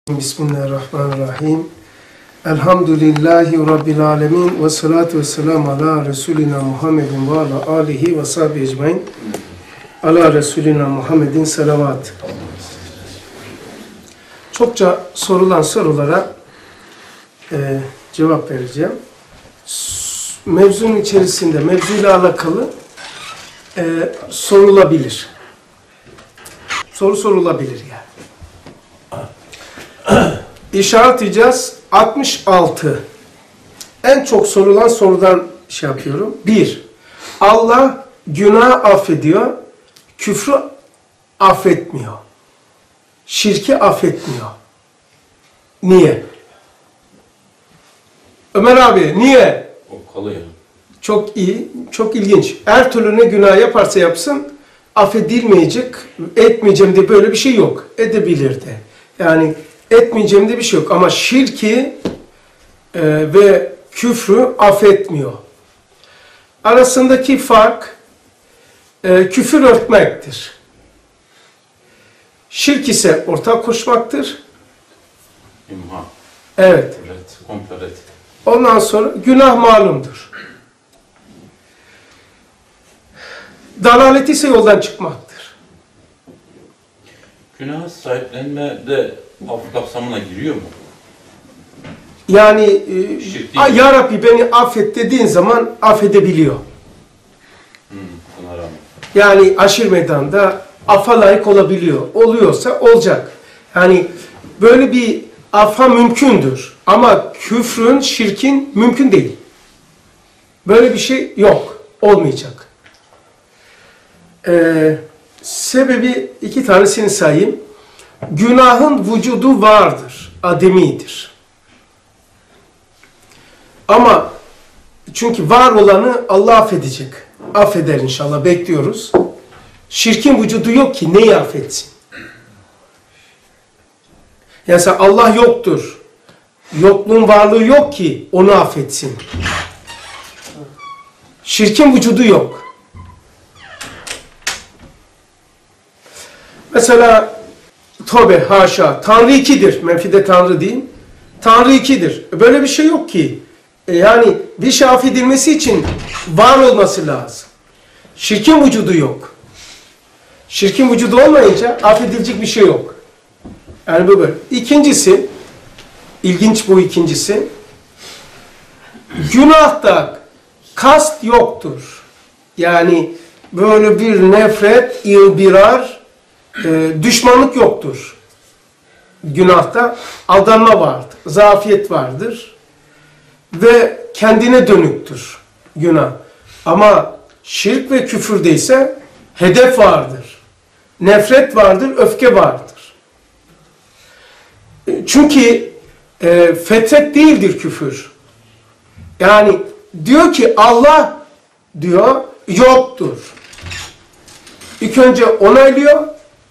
Bismillahirrahmanirrahim. Elhamdülillahi Rabbil alemin. Ve salatu ve selamu ala Resulina Muhammedin ve ala alihi ve sahbihi ecmain. Ala Resulina Muhammedin salavat. Çokça sorulan sorulara cevap vereceğim. Mevzunun içerisinde, mevzuyla alakalı sorulabilir. Soru sorulabilir yani. İşaret edeceğiz. 66. En çok sorulan sorudan şey yapıyorum. 1. Allah günah affediyor. Küfrü affetmiyor. Şirki affetmiyor. Niye? Ömer abi niye? O kalıyor. Çok iyi, çok ilginç. Her türlü ne günah yaparsa yapsın affedilmeyecek, etmeyeceğim diye böyle bir şey yok. Edebilir de. Yani etmeyeceğim diye bir şey yok. Ama şirki ve küfrü affetmiyor. Arasındaki fark küfür örtmektir. Şirk ise ortak koşmaktır. İmha. Evet. Ret, komple ret. Ondan sonra günah malumdur. Dalalet ise yoldan çıkmaktır. Günah sahiplenme de af kapsamına giriyor mu? Yani Ya Rabbi beni affet dediğin zaman affedebiliyor. Buna rağmen. Yani aşir meydanda affa layık olabiliyor. Oluyorsa olacak. Yani böyle bir affa mümkündür. Ama küfrün, şirkin mümkün değil. Böyle bir şey yok. Olmayacak. Sebebi 2 tanesini sayayım. Günahın vücudu vardır. Ademidir. Ama çünkü var olanı Allah affedecek. Affeder inşallah. Bekliyoruz. Şirkin vücudu yok ki neyi affetsin? Yani Allah yoktur. Yokluğun varlığı yok ki onu affetsin. Şirkin vücudu yok. Mesela tövbe haşa. Tanrı ikidir. Menfide Tanrı değil. Tanrı ikidir. Böyle bir şey yok ki. Yani bir şey affedilmesi için var olması lazım. Şirkin vücudu yok. Şirkin vücudu olmayınca affedilecek bir şey yok. Yani bu böyle. İkincisi, ilginç bu ikincisi. Günahta kast yoktur. Yani böyle bir nefret, ilbirar, düşmanlık yoktur. Günahta aldanma vardır, zafiyet vardır ve kendine dönüktür günah. Ama şirk ve küfürde ise hedef vardır, nefret vardır, öfke vardır. Çünkü fetret değildir küfür. Yani diyor ki Allah diyor yoktur. İlk önce onaylıyor.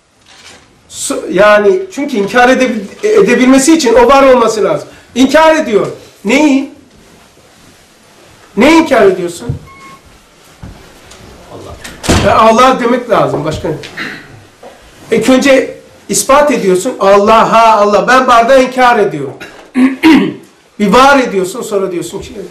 Yani çünkü inkar edebilmesi için o var olması lazım. İnkar ediyor. Neyi? Ne inkar ediyorsun? Allah. Allah demek lazım. Başka ne? İlk önce ispat ediyorsun. Allah. Ben bardağı inkar ediyorum. Bir var ediyorsun. Sonra diyorsun ki.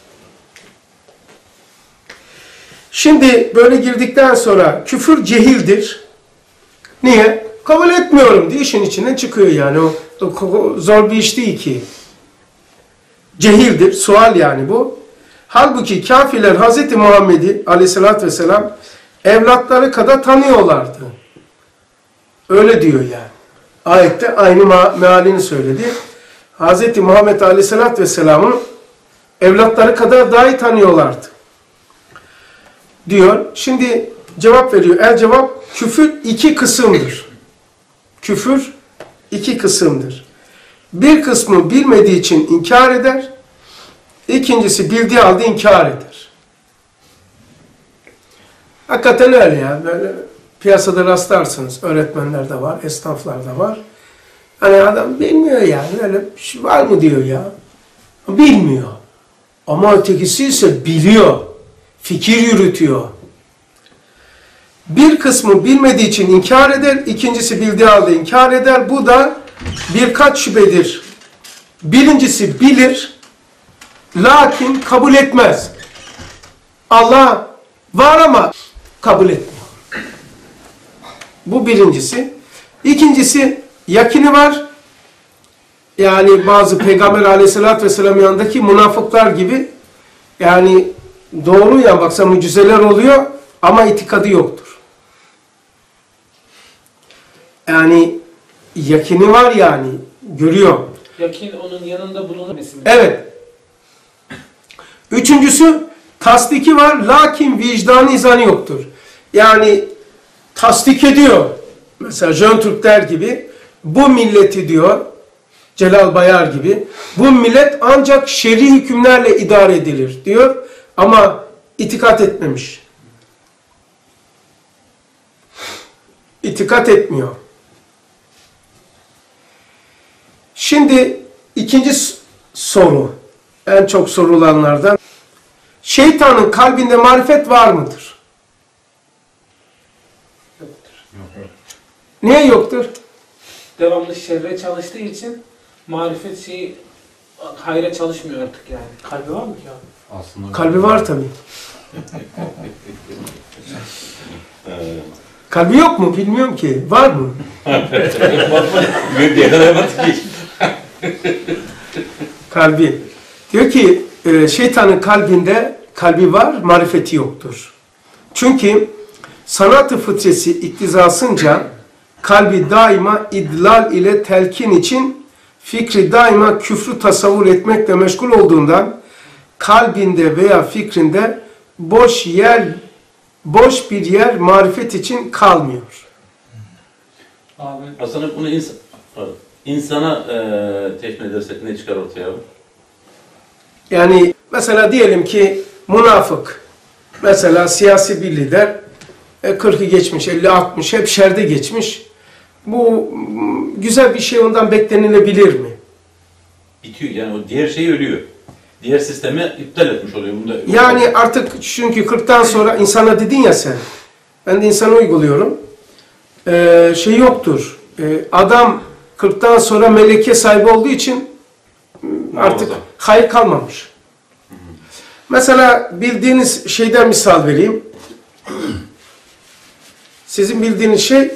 Şimdi böyle girdikten sonra küfür cehildir. Niye? Kabul etmiyorum diye işin içinden çıkıyor yani. O zor bir iş değil ki. Cehildir. Sual yani bu. Halbuki kafirler Hz. Muhammed'i aleyhissalatü vesselam evlatları kadar tanıyorlardı. Öyle diyor yani. Ayette aynı mealini söyledi. Hz. Muhammed aleyhissalatü vesselam'ın evlatları kadar dahi tanıyorlardı. Diyor. Şimdi cevap veriyor. El cevap küfür 2 kısımdır. Küfür 2 kısımdır. Bir kısmı bilmediği için inkar eder. İkincisi bildiği halde inkar eder. Hakikaten öyle ya. Böyle piyasada rastlarsınız. Öğretmenler de var, esnaflar da var. Hani adam bilmiyor yani. Öyle bir şey var mı diyor ya. Bilmiyor. Ama ötekisi ise biliyor. Fikir yürütüyor. Bir kısmı bilmediği için inkar eder, ikincisi bildiği halde inkar eder. Bu da birkaç şüphedir. Birincisi bilir, lakin kabul etmez. Allah var ama kabul etmiyor. Bu birincisi. İkincisi yakini var. Yani bazı Peygamber Aleyhisselatü Vesselam yanındaki münafıklar gibi, yani doğru ya, baksa mucizeler oluyor ama itikadı yoktur. Yani yakini var, yani görüyor. Yakin onun yanında bulunması mı? Evet. Üçüncüsü tasdiki var, lakin vicdanı izanı yoktur. Yani tasdik ediyor. Mesela Jön Türkler gibi, bu milleti diyor, Celal Bayar gibi, bu millet ancak şer'i hükümlerle idare edilir diyor ama itikat etmemiş. İtikat etmiyor. Şimdi ikinci soru, en çok sorulanlardan. Şeytanın kalbinde marifet var mıdır? Yoktur. Niye yoktur? Devamlı şerre çalıştığı için marifet şeyi hayra çalışmıyor artık yani. Kalbi var mı ki abi? Aslında Kalbi var tabii. Kalbi yok mu? Bilmiyorum ki. Var mı? Kalbi. Diyor ki şeytanın kalbinde kalbi var, marifeti yoktur. Çünkü sanat-ı fıtresi iktizasınca kalbi daima idlal ile telkin için fikri daima küfrü tasavvur etmekle meşgul olduğundan kalbinde veya fikrinde boş bir yer marifet için kalmıyor. Abi aslında bunu insana teşmil edersek ne çıkar ortaya abi? Yani mesela diyelim ki münafık, mesela siyasi bir lider, 40'ı geçmiş, 50-60 hep şerde geçmiş. Bu güzel bir şey ondan beklenilebilir mi? Bitiyor yani, o diğer şey ölüyor. Diğer sistemi iptal etmiş oluyor. Bunda Yani artık çünkü 40'tan sonra insana dedin ya sen, ben de insana uyguluyorum. Şey yoktur, adam 40'tan sonra meleke sahibi olduğu için artık hayır kalmamış. Mesela bildiğiniz şeyden misal vereyim. Sizin bildiğiniz şey,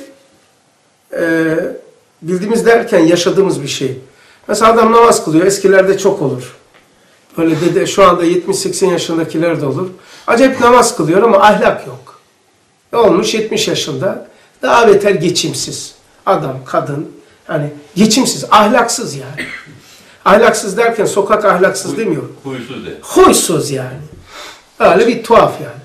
bildiğimiz derken yaşadığımız bir şey. Mesela adam namaz kılıyor, eskilerde çok olur. Böyle dede, şu anda 70-80 yaşındakiler de olur. Acayip namaz kılıyor ama ahlak yok. Olmuş 70 yaşında, daha beter geçimsiz. Adam, kadın, hani geçimsiz, ahlaksız yani. Ahlaksız derken sokak ahlaksız demiyorum. Huysuz de. Huysuz yani. Öyle bir tuhaf yani.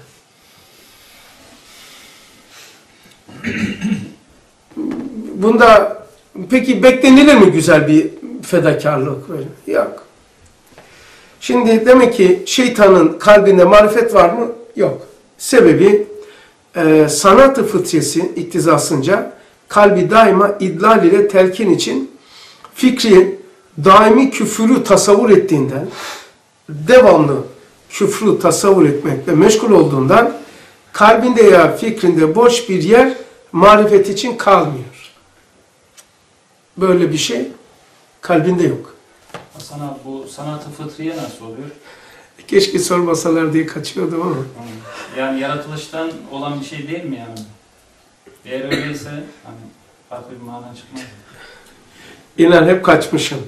Bunda peki beklenilir mi güzel bir fedakarlık? Böyle? Yok. Şimdi demek ki şeytanın kalbinde marifet var mı? Yok. Sebebi sanat-ı fıtriyesi iktizasınca kalbi daima idlal ile telkin için fikri daimi küfürü tasavvur ettiğinden, devamlı küfrü tasavvur etmekle meşgul olduğundan kalbinde ya fikrinde boş bir yer marifet için kalmıyor. Böyle bir şey kalbinde yok. Hasan abi, bu sanat-ı fıtriye nasıl oluyor? Keşke sormasalar diye kaçıyordum ama. Yani yaratılıştan olan bir şey değil mi yani? Eğer öyleyse hani farklı bir mana çıkmaz. İnan hep kaçmışım.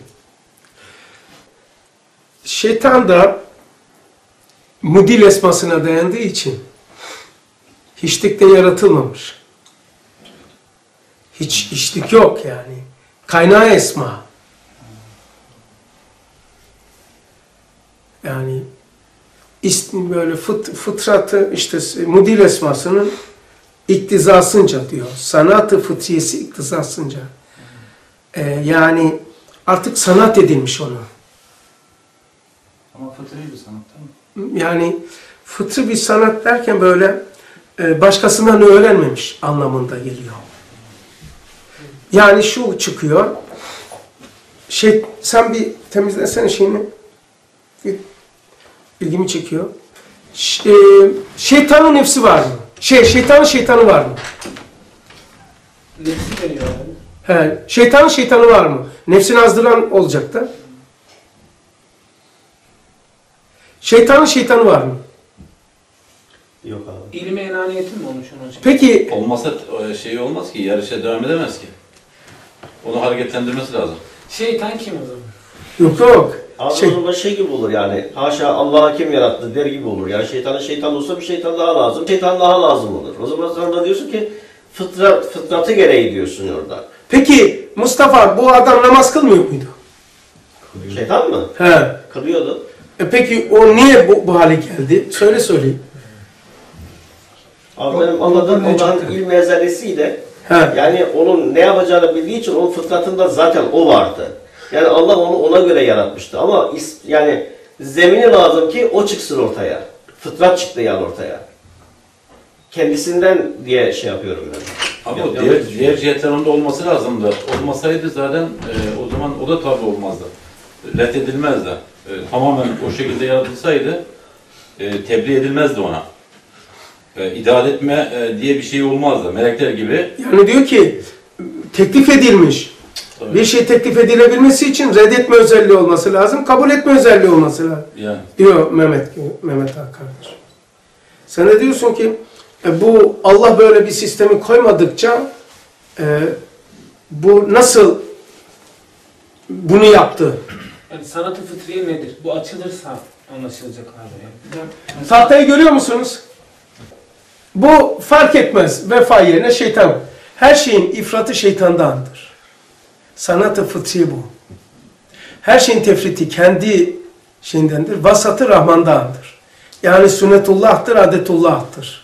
Şeytan da mudil esmasına dayandığı için hiçlikte yaratılmamış. Hiç hiçlik yok yani. Kaynağı esma. Yani ismi böyle fıtratı işte mudil esmasının iktizasınca diyor. Sanat-ı fıtriyesi iktizasınca. Yani artık sanat edilmiş onu. Ama fıtri bir sanat değil mi? Yani fıtri bir sanat derken böyle başkasından öğrenmemiş anlamında geliyor. Yani şu çıkıyor. Sen bir temizlesene şeyini. İlgimi çekiyor. Şeytanın nefsi var mı? Şeytanın şeytanı var mı? nefsi deniyor yani. He, şeytanı var mı? Nefsini azdıran olacak da. Şeytanı var mı? Yok abi. İlmi enaniyetin mi olmuş onun hocam? Peki Olmasa şey olmaz ki, yarışa devam edemez ki. Onu hareketlendirmesi lazım. Şeytan kim o zaman? yok. Abi o zaman şey gibi olur yani. Haşa Allah kim yarattı der gibi olur. Yani şeytan olsa bir şeytan daha lazım. Şeytan daha lazım olur. O zaman sen de diyorsun ki fıtratı gereği diyorsun orada. Peki Mustafa bu adam namaz kılmıyor muydu? Şeytan mı? He. Kılıyordu. Peki o niye bu hale geldi? Söyleyeyim. Abi benim anladığım Allah'ın ilmi ezelisiyle He. yani onun ne yapacağını bildiği için onun fıtratında zaten o vardı. Yani Allah onu ona göre yaratmıştı ama yani zemini lazım ki o çıksın ortaya. Fıtrat çıktı yani ortaya. Kendisinden diye şey yapıyorum ben. Ama o diğer cihetler onda olması lazımdı. Olmasaydı zaten o zaman o da tabi olmazdı. Reddedilmezdi. Tamamen o şekilde yaratılsaydı tebliğ edilmezdi ona. İdare etme diye bir şey olmazdı. Melekler gibi. Yani diyor ki teklif edilmiş. Tabii. Bir şey teklif edilebilmesi için reddetme özelliği olması lazım, kabul etme özelliği olması lazım. Yani. Diyor Mehmet Hakan kardeş. Sen de diyorsun ki bu Allah böyle bir sistemi koymadıkça bu nasıl bunu yaptı? Yani sanat-ı fıtriye nedir? Bu açılırsa anlaşılacak abi. Yani. Tahtayı görüyor musunuz? Bu fark etmez. Vefa yerine şeytan. Her şeyin ifratı şeytandandır. Sanat-ı fıtriye bu. Her şeyin tefriti kendi şeyindendir. Vasatı Rahman'dandır. Yani sünnetullah'tır, adetullah'tır.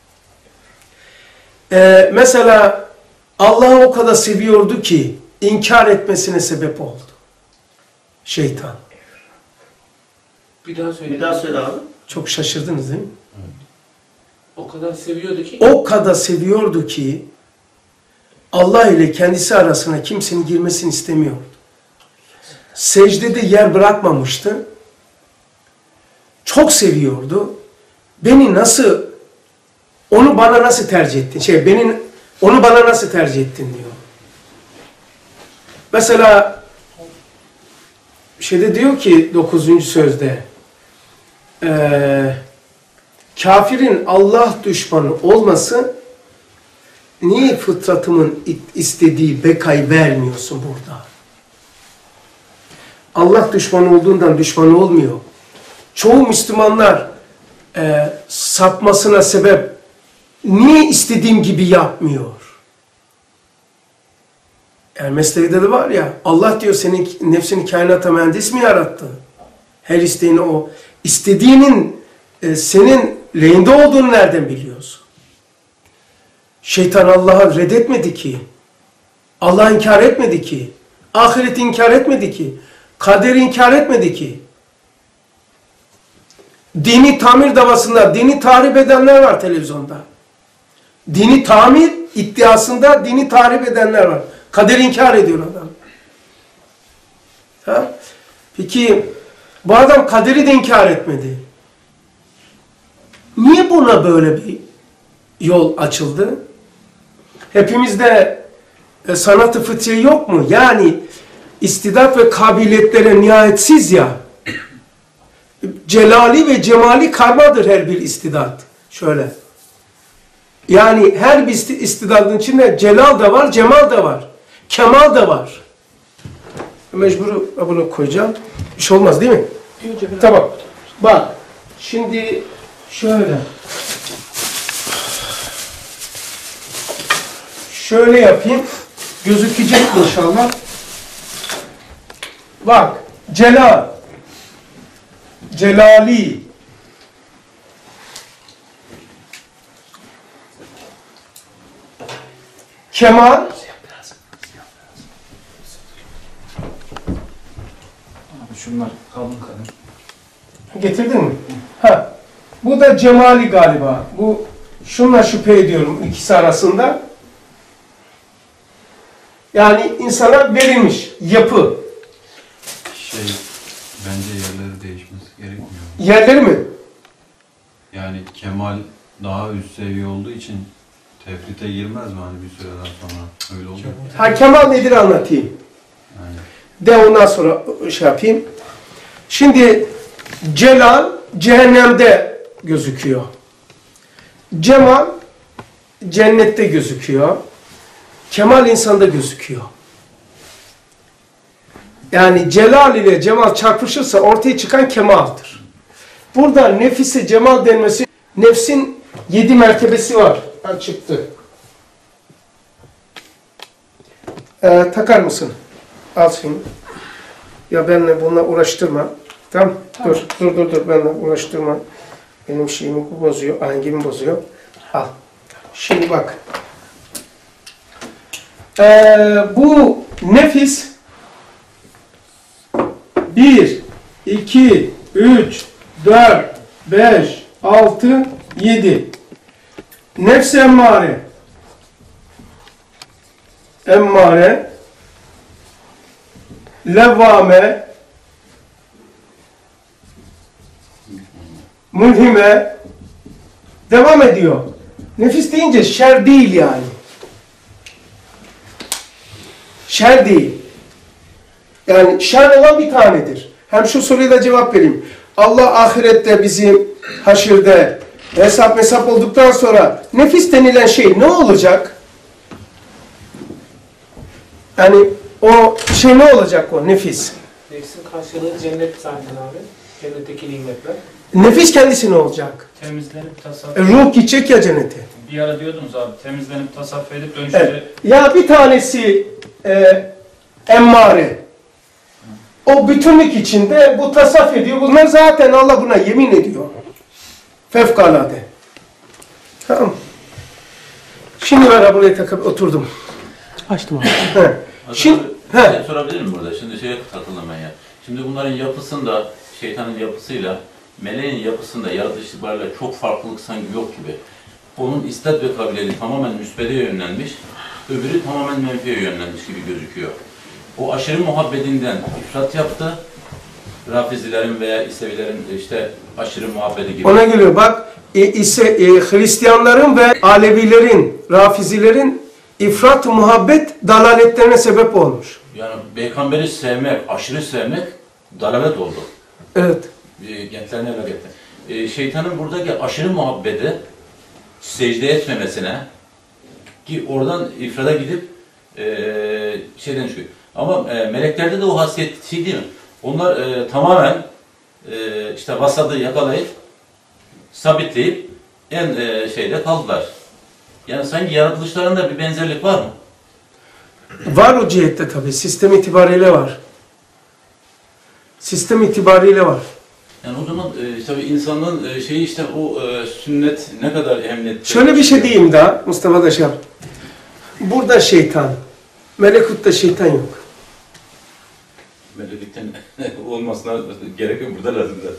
Mesela Allah'ı o kadar seviyordu ki inkar etmesine sebep oldu. Şeytan. Bir daha söyle. Bir daha söyle abi. Çok şaşırdınız değil mi? O kadar seviyordu ki. O kadar seviyordu ki Allah ile kendisi arasına kimsenin girmesini istemiyordu. Secdede yer bırakmamıştı. Çok seviyordu. Onu bana nasıl tercih ettin? Onu bana nasıl tercih ettin diyor. Mesela diyor ki 9. sözde kafirin Allah düşmanı olması niye fıtratımın istediği bekayı vermiyorsun burada? Allah düşmanı olduğundan düşman olmuyor. Çoğu Müslümanlar sapmasına sebep niye istediğim gibi yapmıyor? Yani meslekte de var ya, Allah diyor senin nefsini kainata mühendis mi yarattı? Her isteğini o. İstediğinin senin lehinde olduğunu nereden biliyorsun? Şeytan Allah'ı reddetmedi ki. Allah'ı inkar etmedi ki. Ahireti inkar etmedi ki. Kaderi inkar etmedi ki. Dini tamir davasında dini tahrip edenler var televizyonda. Dini tamir iddiasında dini tahrip edenler var. Kaderi inkar ediyor adam. Ha? Peki bu adam kaderi de inkar etmedi. Niye buna böyle bir yol açıldı? Hepimizde sanat-ı fıtriye yok mu? Yani istidat ve kabiliyetlere nihayetsiz ya. Celali ve cemali karmadır her bir istidat. Şöyle. Yani her bir istidadın içinde celal da var, cemal da var. Kemal da var. Mecbur bunu koyacağım. Bir şey olmaz değil mi? Tamam. Bak. Şimdi şöyle. Şöyle yapayım. Gözükecek inşallah. Bak. Celal. Celali. Kemal. Abi şunlar kalın kalın. Getirdin mi? Ha. Bu da cemali galiba. Bu şunla şüphe ediyorum ikisi arasında. Yani insana verilmiş yapı. Bence yerleri değişmesi gerekmiyor. Yerleri mi? Yani kemal daha üst seviye olduğu için Tefrite girmez mi hani bir süreden sonra? Öyle oluyor. Ha, kemal nedir anlatayım. Aynen. De ondan sonra şey yapayım. Şimdi celal cehennemde gözüküyor. Cemal cennette gözüküyor. Kemal insanda gözüküyor. Yani celal ile cemal çarpışırsa ortaya çıkan kemaldir. Burada nefise cemal denmesi, nefsin 7 mertebesi var. Ha, çıktı. Takar mısın? Al şimdi. Ya benimle bununla uğraştırma. Tamam. Dur. Benimle uğraştırma. Benim şeyimi bozuyor. Ahengimi bozuyor. Al. Şimdi bak. Bu nefis 1, 2, 3, 4, 5, 6, 7. Nefs-i emmare. Levvame, mulhime, devam ediyor. Nefis deyince şer değil yani. Şer değil. Yani şer olan bir tanedir. Hem şu soruya da cevap vereyim. Allah ahirette bizim haşirde hesap olduktan sonra nefis denilen şey ne olacak? Yani o şey ne olacak o nefis? Nefsin karşılığı cennet zaten abi. Cennetteki nimetler. Nefis kendisi ne olacak? Temizlenip tasavvuf. Ruh gidecek ya cennete. Bir ara diyordunuz abi, temizlenip tasavvuf edip dönüşünce... Evet. Ya bir tanesi emmare. O bütünlük içinde bu tasavvuf ediyor. Bunlar zaten Allah buna yemin ediyor. Fevkalade. Tamam. Şimdi ben buraya takıp oturdum. Açtım abi. Şimdi, Şey sorabilir miyim burada? Şimdi şeye takıldım ben ya. Şimdi bunların yapısında, şeytanın yapısıyla, meleğin yapısında yaratılış itibariyle çok farklılık sanki yok gibi. Onun istat ve kabiliyeti tamamen müsbete yönlenmiş, öbürü tamamen menfiye yönlenmiş gibi gözüküyor. O aşırı muhabbetinden ifrat yaptı. Rafizilerin veya İsevilerin işte aşırı muhabbeti gibi. ona geliyor. Bak Hristiyanların ve Alevilerin, Rafizilerin ifrat muhabbet dalaletlerine sebep olmuş. Yani peygamberi sevmek, aşırı sevmek dalalet oldu. Evet. Gençlerine evlat etti. Şeytanın buradaki aşırı muhabbeti secde etmemesine ki oradan ifrada gidip şeyden çıkıyor. Ama meleklerde de o hasiyet değil mi? Onlar tamamen işte vasadı yakalayıp sabitleyip en şeyde kaldılar. Yani sanki yaratılışlarında bir benzerlik var mı? Var o cihette tabii. Sistem itibariyle var. Sistem itibariyle var. Yani o zaman tabii insanlığın şeyi işte o sünnet ne kadar emniyetli. Şöyle bir şey diyeyim daha Mustafa Daşar. Burada şeytan, melekutta şeytan yok. Meleklikten olmasına gerek yok. Burada lazım da.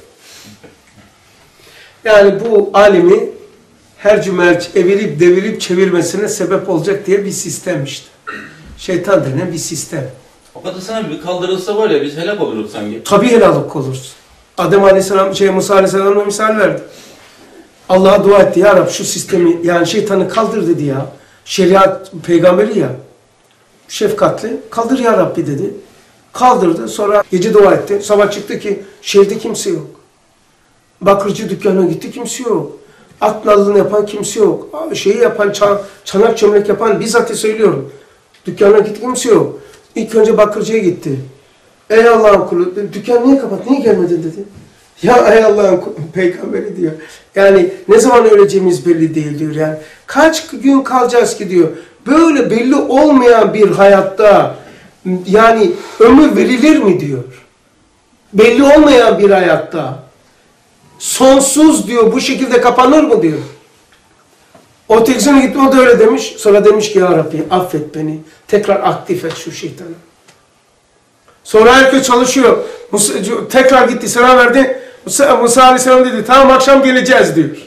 Yani bu alimi her cümerç evirip devirip çevirmesine sebep olacak diye bir sistem işte. Şeytan denen bir sistem. O kadar sana bir kaldırılsa var ya biz helak oluruz sanki. Tabii helallik oluruz. Adem Aleyhisselam, Musa Aleyhisselam'a misal verdi. Allah'a dua etti. Ya Rab şu sistemi, yani şeytanı kaldır dedi ya. Şeriat peygamberi ya. Şefkatli. Kaldır ya Rabbi dedi. Kaldırdı. Sonra gece dua etti. Sabah çıktı ki şehirde kimse yok. Bakırcı dükkanına gitti, kimse yok. At nalını yapan kimse yok. Şeyi yapan, çanak çömlek yapan bizzat söylüyorum. Dükkanına gitti, kimse yok. İlk önce bakırcıya gitti. Ey Allah'ın kulu, dükkan niye kapat, niye gelmedin dedi. Ya ey Allah'ın peygamberi diyor. Yani ne zaman öleceğimiz belli değil diyor yani. Kaç gün kalacağız ki diyor. Böyle belli olmayan bir hayatta yani ömür verilir mi diyor. Belli olmayan bir hayatta. Sonsuz diyor, bu şekilde kapanır mı diyor. O televizyona gitti, o da öyle demiş. Sonra demiş ki ya Rabbi affet beni. Tekrar aktif et şu şeytanı. Sonra herkes çalışıyor. Tekrar gitti, selam verdi. Musa Aleyhisselam dedi, tamam akşam geleceğiz diyor.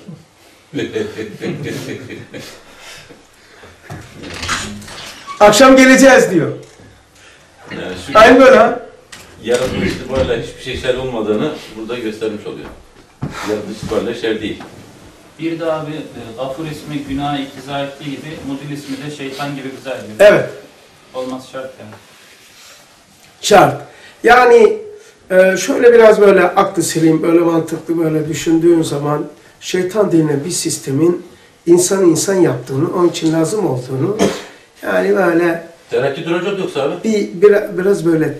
Akşam geleceğiz diyor. Yani Aynı böyle ha. yaratılış itibariyle hiçbir şey şer olmadığını burada göstermiş oluyor. Yaratılış itibariyle şer değil. Bir de abi Gafur ismi günaha iktiza ettiği gibi Mudil ismi de şeytan gibi güzel ediyor. Evet. Olması şart yani. Şart. Yani şöyle biraz böyle aklı selim, böyle mantıklı böyle düşündüğün zaman şeytan denilen bir sistemin insan yaptığını, onun için lazım olduğunu, yani böyle Terakki duracak yoksa abi. biraz böyle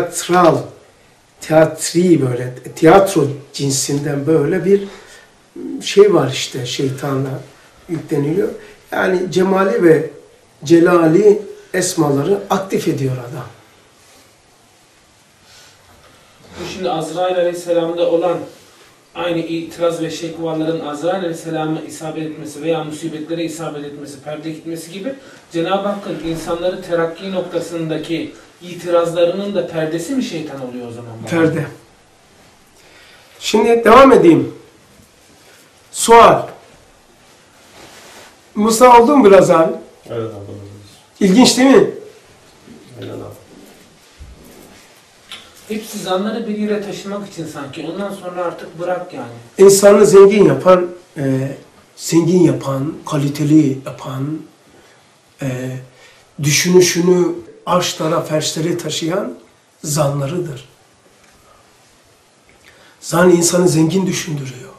tiyatri böyle, tiyatro cinsinden böyle bir şey var işte, şeytanla yükleniliyor. Yani cemali ve celali esmaları aktif ediyor adam. Bu şimdi Azrail Aleyhisselam'da olan aynı itiraz ve şekvaların Azrail Aleyhisselam'a isabet etmesi veya musibetlere isabet etmesi, perde gitmesi gibi Cenab-ı Hakk'ın insanları terakki noktasındaki itirazlarının da perdesi mi şeytan oluyor o zaman? Perde. Şimdi devam edeyim. Sual. Musa oldu mu biraz abi? Evet abi. İlginç değil mi? Aynen abi. Hepsi zanları bir yere taşımak için sanki. Ondan sonra artık bırak yani. İnsanı zengin yapan, kaliteli yapan, düşünüşünü arşlara, ferşlere taşıyan zanlarıdır. Zan insanı zengin düşündürüyor.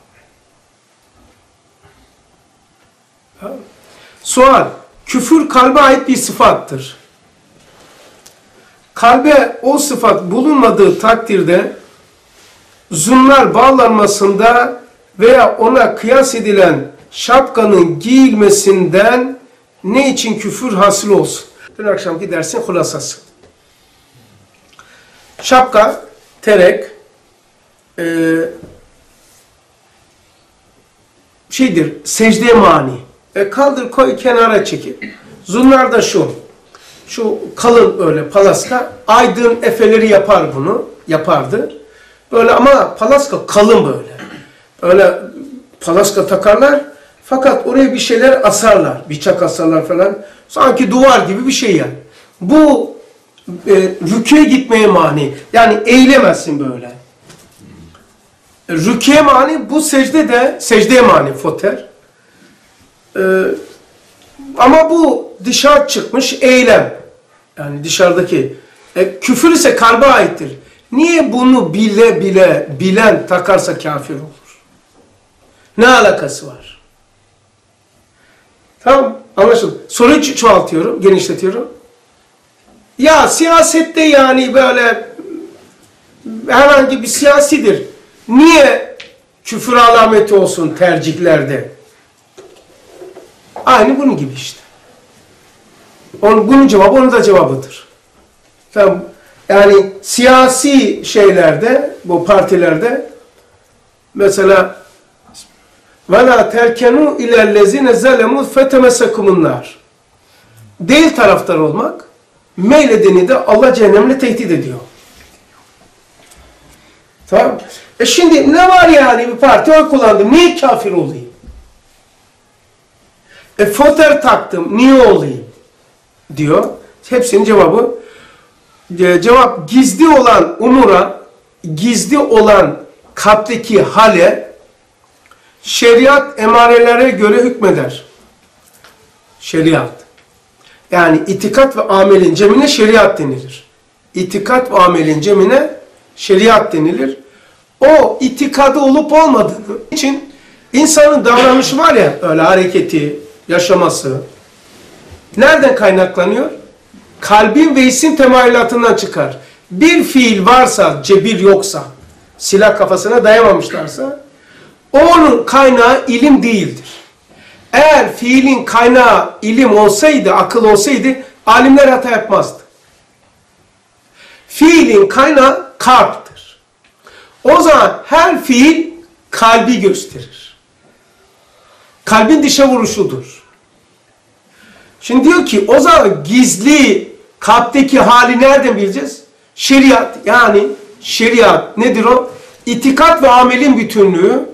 Tamam. Sual. Küfür kalbe ait bir sıfattır. Kalbe o sıfat bulunmadığı takdirde zunlar bağlanmasında veya ona kıyas edilen şapkanın giyilmesinden ne için küfür hasıl olsun? Dün akşamki dersin hulasası. Şapka, terek, secdeye mani. Kaldır koy kenara çekip. Zunlar da şu kalın böyle palaska, aydın efeleri yapar bunu, yapardı. Böyle ama palaska kalın böyle. Öyle palaska takarlar fakat oraya bir şeyler asarlar, bıçak asarlar falan. Sanki duvar gibi bir şey yani. Bu rüküye gitmeye mani. Yani eğilemezsin böyle. Rüküye mani, bu secdeye mani foter. Ama bu dışarı çıkmış eylem. Yani dışarıdaki. Küfür ise kalbe aittir. Niye bunu bilen takarsa kafir olur? Ne alakası var? Tamam, anlaşıldı. Soruyu çoğaltıyorum, genişletiyorum. Ya siyasette yani böyle herhangi bir siyasidir. Niye küfür alameti olsun tercihlerde? Aynı bunun gibi işte. Bunun cevabı onun da cevabıdır. Yani siyasi şeylerde, bu partilerde mesela وَلَا تَرْكَنُوا اِلَى الَّذِينَ زَلَمُوا فَتَمَسَكُمُ النَّارِ Değil taraftar olmak, meyledeni de Allah cehennemle tehdit ediyor. Tamam. Şimdi ne var yani, bir parti oy kullandım, niye kafir olayım? Foter taktım, niye olayım? Diyor. Hepsinin cevabı. Cevap, gizli olan umura, gizli olan kalpteki hale, şeriat emarelere göre hükmeder. Şeriat. Yani itikat ve amelin cemine şeriat denilir. İtikat ve amelin cemine şeriat denilir. O itikadı olup olmadığını için insanın davranışı var ya, öyle hareketi, yaşaması. Nereden kaynaklanıyor? Kalbin ve hissin temayülatından çıkar. Bir fiil varsa, cebir yoksa, silah kafasına dayamamışlarsa, onun kaynağı ilim değildir. Eğer fiilin kaynağı ilim olsaydı, akıl olsaydı, alimler hata yapmazdı. Fiilin kaynağı kalptir. O zaman her fiil kalbi gösterir. Kalbin dışa vuruşudur. Şimdi diyor ki, o zaman gizli kalpteki hali nereden bileceğiz? Şeriat, yani şeriat nedir o? İtikat ve amelin bütünlüğü,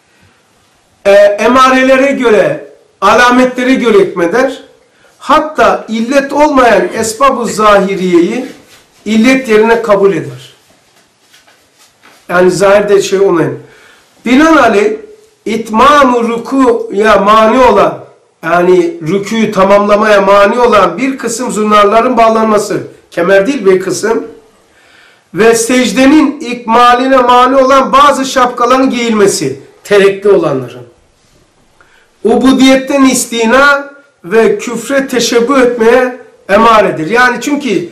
emarelere göre, alametlere göre hükmeder. Hatta illet olmayan esbab-ı zahiriyeyi illet yerine kabul eder. Yani zahirde şey olmayan. Binaenaleyh itmam-ı rükuya mani olan, yani rükûyu tamamlamaya mani olan bir kısım zurnarların bağlanması, kemer değil bir kısım, ve secdenin ikmaline mani olan bazı şapkaların giyilmesi, terekli olanların, ubudiyetten istina ve küfre teşebbüh etmeye emaredir. Yani çünkü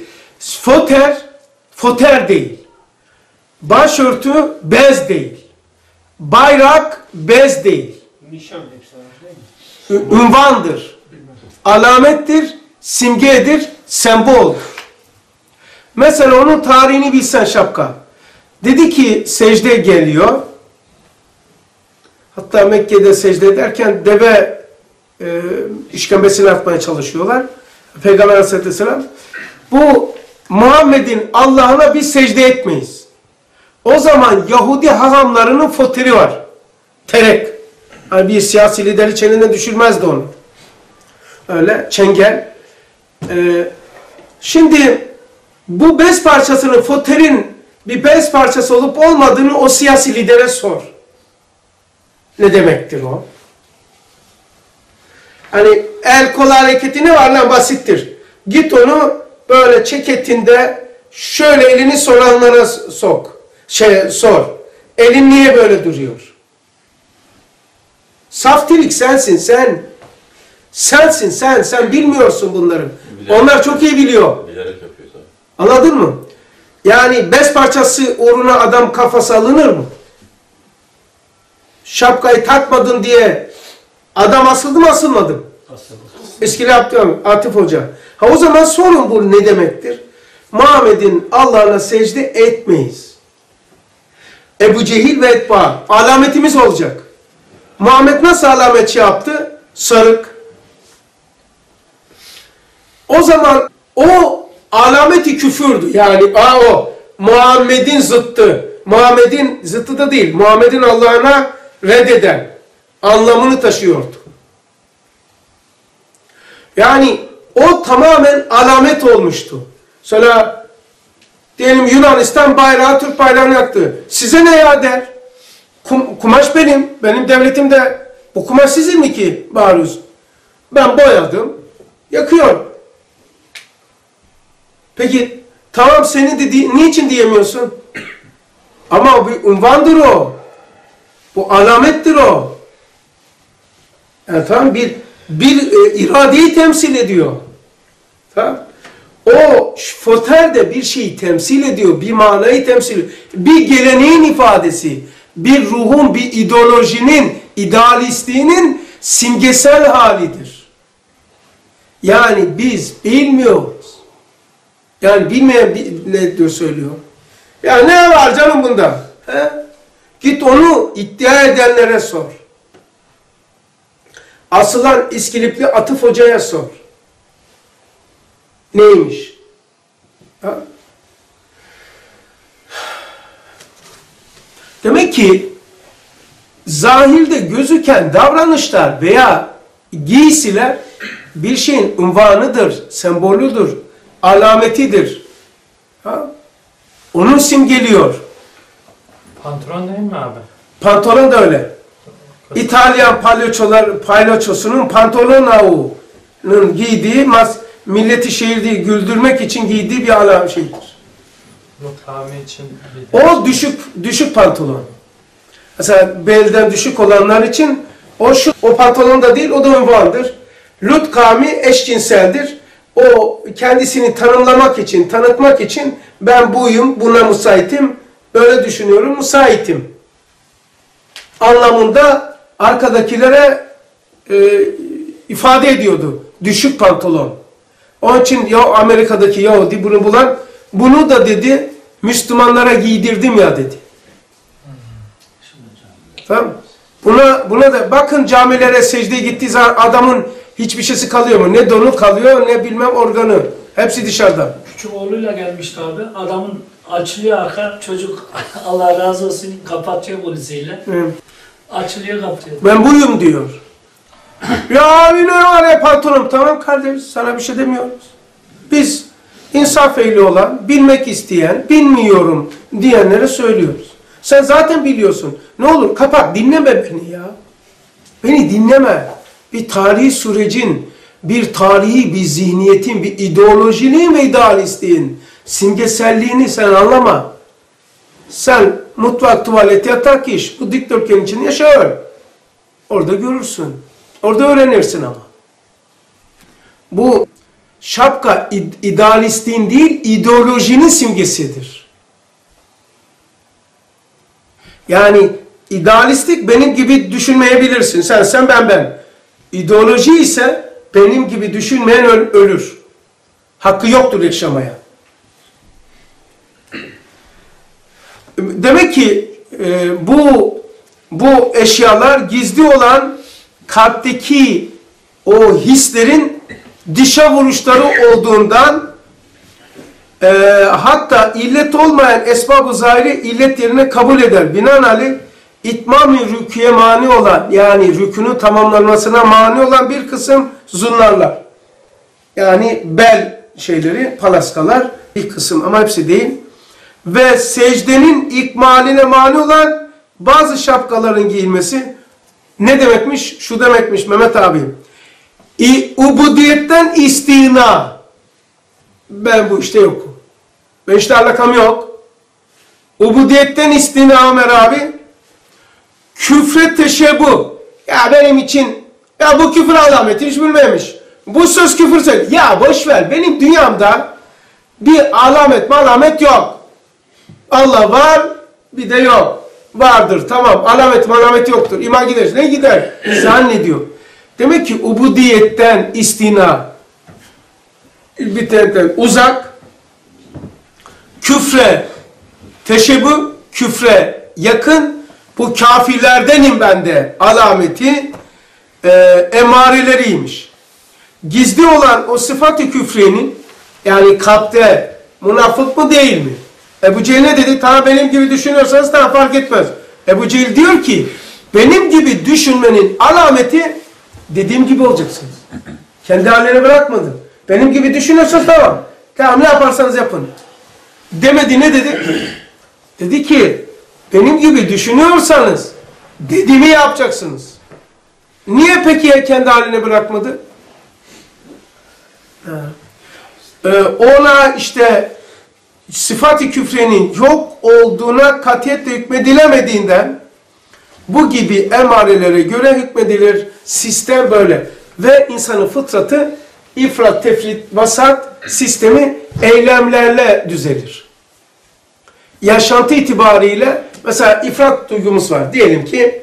foter değil, başörtü bez değil, bayrak bez değil, Nişan hepsi var değil mi? ünvandır, alamettir, simgedir, semboldur. Mesela onun tarihini bilsen şapka. Dedi ki secde geliyor. Hatta Mekke'de secde ederken deve işkembesini atmaya çalışıyorlar. Peygamber Aleyhisselam, bu Muhammed'in Allah'ına biz secde etmeyiz. O zaman Yahudi hahamlarının foteri var. Terek. Yani bir siyasi lider hiç elinden düşürmezdi onu. Öyle çengel. Şimdi bu bez parçasının, foterin bir bez parçası olup olmadığını o siyasi lidere sor. Ne demektir o? Hani el kol hareketi ne var lan, basittir. Git onu böyle ceketinde şöyle elini soranlara sor. Elin niye böyle duruyor? Saftirik sensin sen. Sensin sen. Sen bilmiyorsun bunları. Onlar çok iyi biliyor. Bilerek yapıyor tabii. Anladın mı? Yani bez parçası uğruna adam kafası alınır mı? Şapkayı takmadın diye adam asıldı mı asılmadı mı? Eskili Atif Hoca. Ha o zaman sorun bu ne demektir? Muhammed'in Allah'ına secde etmeyiz. Ebu Cehil ve etba alametimiz olacak. Muhammed nasıl alametçi yaptı? Sarık. O zaman o alameti küfürdü. Yani o Muhammed'in zıttı. Muhammed'in zıttı da değil. Muhammed'in Allah'ına reddeden anlamını taşıyordu. Yani o tamamen alamet olmuştu. Sonra diyelim Yunanistan bayrağı, Türk bayrağını yaktı. Size ne ya der? Kumaş benim. Benim devletimde bu kumaş sizin mi ki bağırıyorsun? Ben boyadım. Yakıyorum. Peki tamam senin de niçin diyemiyorsun? Ama bir unvandır o. Bu alamettir o. Yani tamam bir iradeyi temsil ediyor. Tamam. O foter de bir şeyi temsil ediyor. Bir manayı temsil ediyor. Bir geleneğin ifadesi. Bir ruhun, bir ideolojinin, idealistliğinin simgesel halidir. Yani biz bilmiyoruz. Yani bilmeyen ne diyor söylüyor. Ya ne var canım bunda? He? Git onu iddia edenlere sor. Asılan İskilipli Atıf Hoca'ya sor. Neymiş? Ha? Demek ki zahirde gözüken davranışlar veya giysiler bir şeyin unvanıdır, sembolüdür, alametidir. Ha? Onun simgeliyor. Pantolon değil mi abi? Pantolon da öyle. İtalyan palyaçosunun pantolonun giydiği, milleti şehirde güldürmek için giydiği bir alam şeydir. Mutfağımı için. O düşük pantolon. Mesela belden düşük olanlar için o pantolon da değil, o da unvandır. Lut kavmi eşcinseldir. O kendisini tanımlamak için, tanıtmak için ben buyum, buna müsaitim, böyle düşünüyorum, müsaitim anlamında arkadakilere ifade ediyordu. Düşük pantolon. Onun için ya Amerika'daki Yahudi bunu bulan, bunu da dedi Müslümanlara giydirdim ya dedi. Tamam. Buna da bakın camilere secdeye gittiği zaman adamın hiçbir şeysi kalıyor mu? Ne donu kalıyor ne bilmem organı. Hepsi dışarıda. Küçük oğluyla gelmişti abi. Adamın açılıyor arka çocuk Allah razı olsun kapatıyor polisiyle. Açılıyor kapatıyor. Ben buyum diyor. Ya yine var ya patronum. Tamam kardeş sana bir şey demiyoruz. Biz insaf ehli olan, bilmek isteyen, bilmiyorum diyenlere söylüyoruz. Sen zaten biliyorsun. Ne olur kapat, dinleme beni ya. Beni dinleme. Bir tarihi sürecin, bir tarihi bir zihniyetin, bir ideolojinin ve idealistliğin simgeselliğini sen anlama. Sen mutfak, tuvalet, yatak iş, bu dikdörtgen için yaşa. Orada görürsün. Orada öğrenirsin ama. Bu şapka idealistliğin değil, ideolojinin simgesidir. Yani idealistlik benim gibi düşünmeyebilirsin. Sen ben. İdeoloji ise benim gibi düşünmeyen ölür. Hakkı yoktur yaşamaya. Demek ki bu eşyalar gizli olan kalpteki o hislerin dışa vuruşları olduğundan hatta illet olmayan esbab-ı zahiri illet yerine kabul eder. Binaenaleyh itmam-ı rüküye mani olan, yani rükünün tamamlanmasına mani olan bir kısım zunlarlar. Yani bel şeyleri, palaskalar bir kısım ama hepsi değil. Ve secdenin ikmaline mani olan bazı şapkaların giyilmesi ne demekmiş? Şu demekmiş Mehmet abi. Ubudiyetten istina. Ben bu işte yokum. Ben işte alakam yok. Ubudiyetten istina Ömer abi. Küfre teşebbu. Ya benim için ya bu küfür alameti hiç bilmemiş. Bu söz küfür söylüyor. Ya boş ver. Benim dünyamda bir alamet yok. Allah var, bir de yok. Vardır, tamam. Alamet yoktur. İman gider. Ne gider? Zannediyor. Demek ki ubudiyetten istina, bitenden uzak, küfre teşebbü, küfre yakın, bu kafirlerdenim ben de alameti emareleriymiş. Gizli olan o sıfat-ı küfrenin, yani kalpte münafık mı değil mi? Ebu Cehil ne dedi? Tamam benim gibi düşünüyorsanız tamam fark etmez. Ebu Cehil diyor ki benim gibi düşünmenin alameti dediğim gibi olacaksınız. Kendi haline bırakmadın. Benim gibi düşünüyorsanız tamam. Tamam ne yaparsanız yapın. Demedi, ne dedi? Dedi ki benim gibi düşünüyorsanız dediğimi yapacaksınız. Niye peki kendi haline bırakmadı? Ona işte sıfat-ı küfrenin yok olduğuna katiyetle hükmedilemediğinden bu gibi emarelere göre hükmedilir. Sistem böyle. Ve insanın fıtratı ifrat, tefrit, vasat sistemi eylemlerle düzelir. Yaşantı itibariyle mesela ifrat duygumuz var. Diyelim ki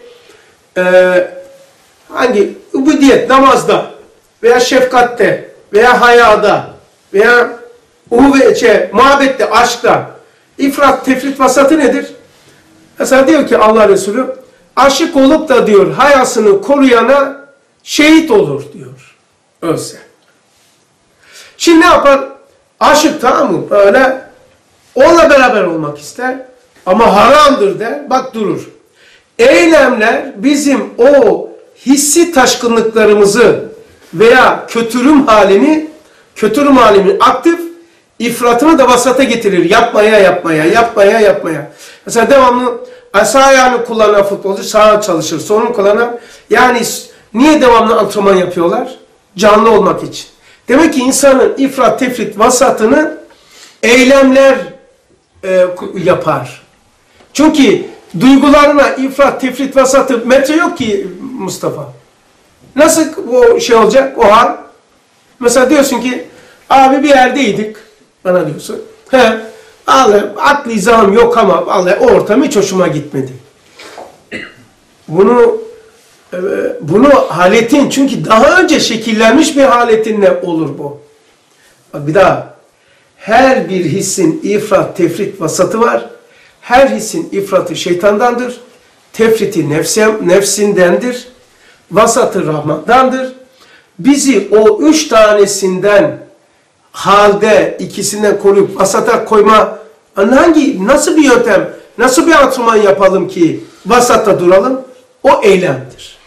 hangi ubudiyet, namazda veya şefkatte veya hayada veya muhabbette, aşkta ifrat, tefrit, vasatı nedir? Mesela diyor ki Allah Resulü aşık olup da diyor hayasını koruyana şehit olur diyor. Ölse. Şimdi ne yapar? Aşık, tamam mı? Böyle onunla beraber olmak ister. Ama haramdır der. Bak durur. Eylemler bizim o hissi taşkınlıklarımızı veya kötürüm halini aktif, ifratını da vasata getirir. Yapmaya. Mesela devamlı sağ ayağını kullanan futbolcu sağa çalışır. Solunu kullanan, yani niye devamlı antrenman yapıyorlar? Canlı olmak için. Demek ki insanın ifrat, tefrit, vasatını eylemler yapar. Çünkü duygularına ifrat, tefrit, vasatı metre yok ki Mustafa. Nasıl o şey olacak, o hal? Mesela diyorsun ki abi bir yerdeydik, bana diyorsun. Vallahi aklı izahım yok ama vallahi o ortam hiç hoşuma gitmedi. Bunu haletin, çünkü daha önce şekillenmiş bir haletinle olur bu. Bir daha, her bir hissin ifrat, tefrit, vasatı var. Her hissin ifratı şeytandandır. Tefriti nefsindendir. Vasatı Rahman'dandır. Bizi o 3 tanesinden halde ikisinden koruyup vasata koyma, nasıl bir yöntem, nasıl bir antrenman yapalım ki vasatta duralım? O eylemdir.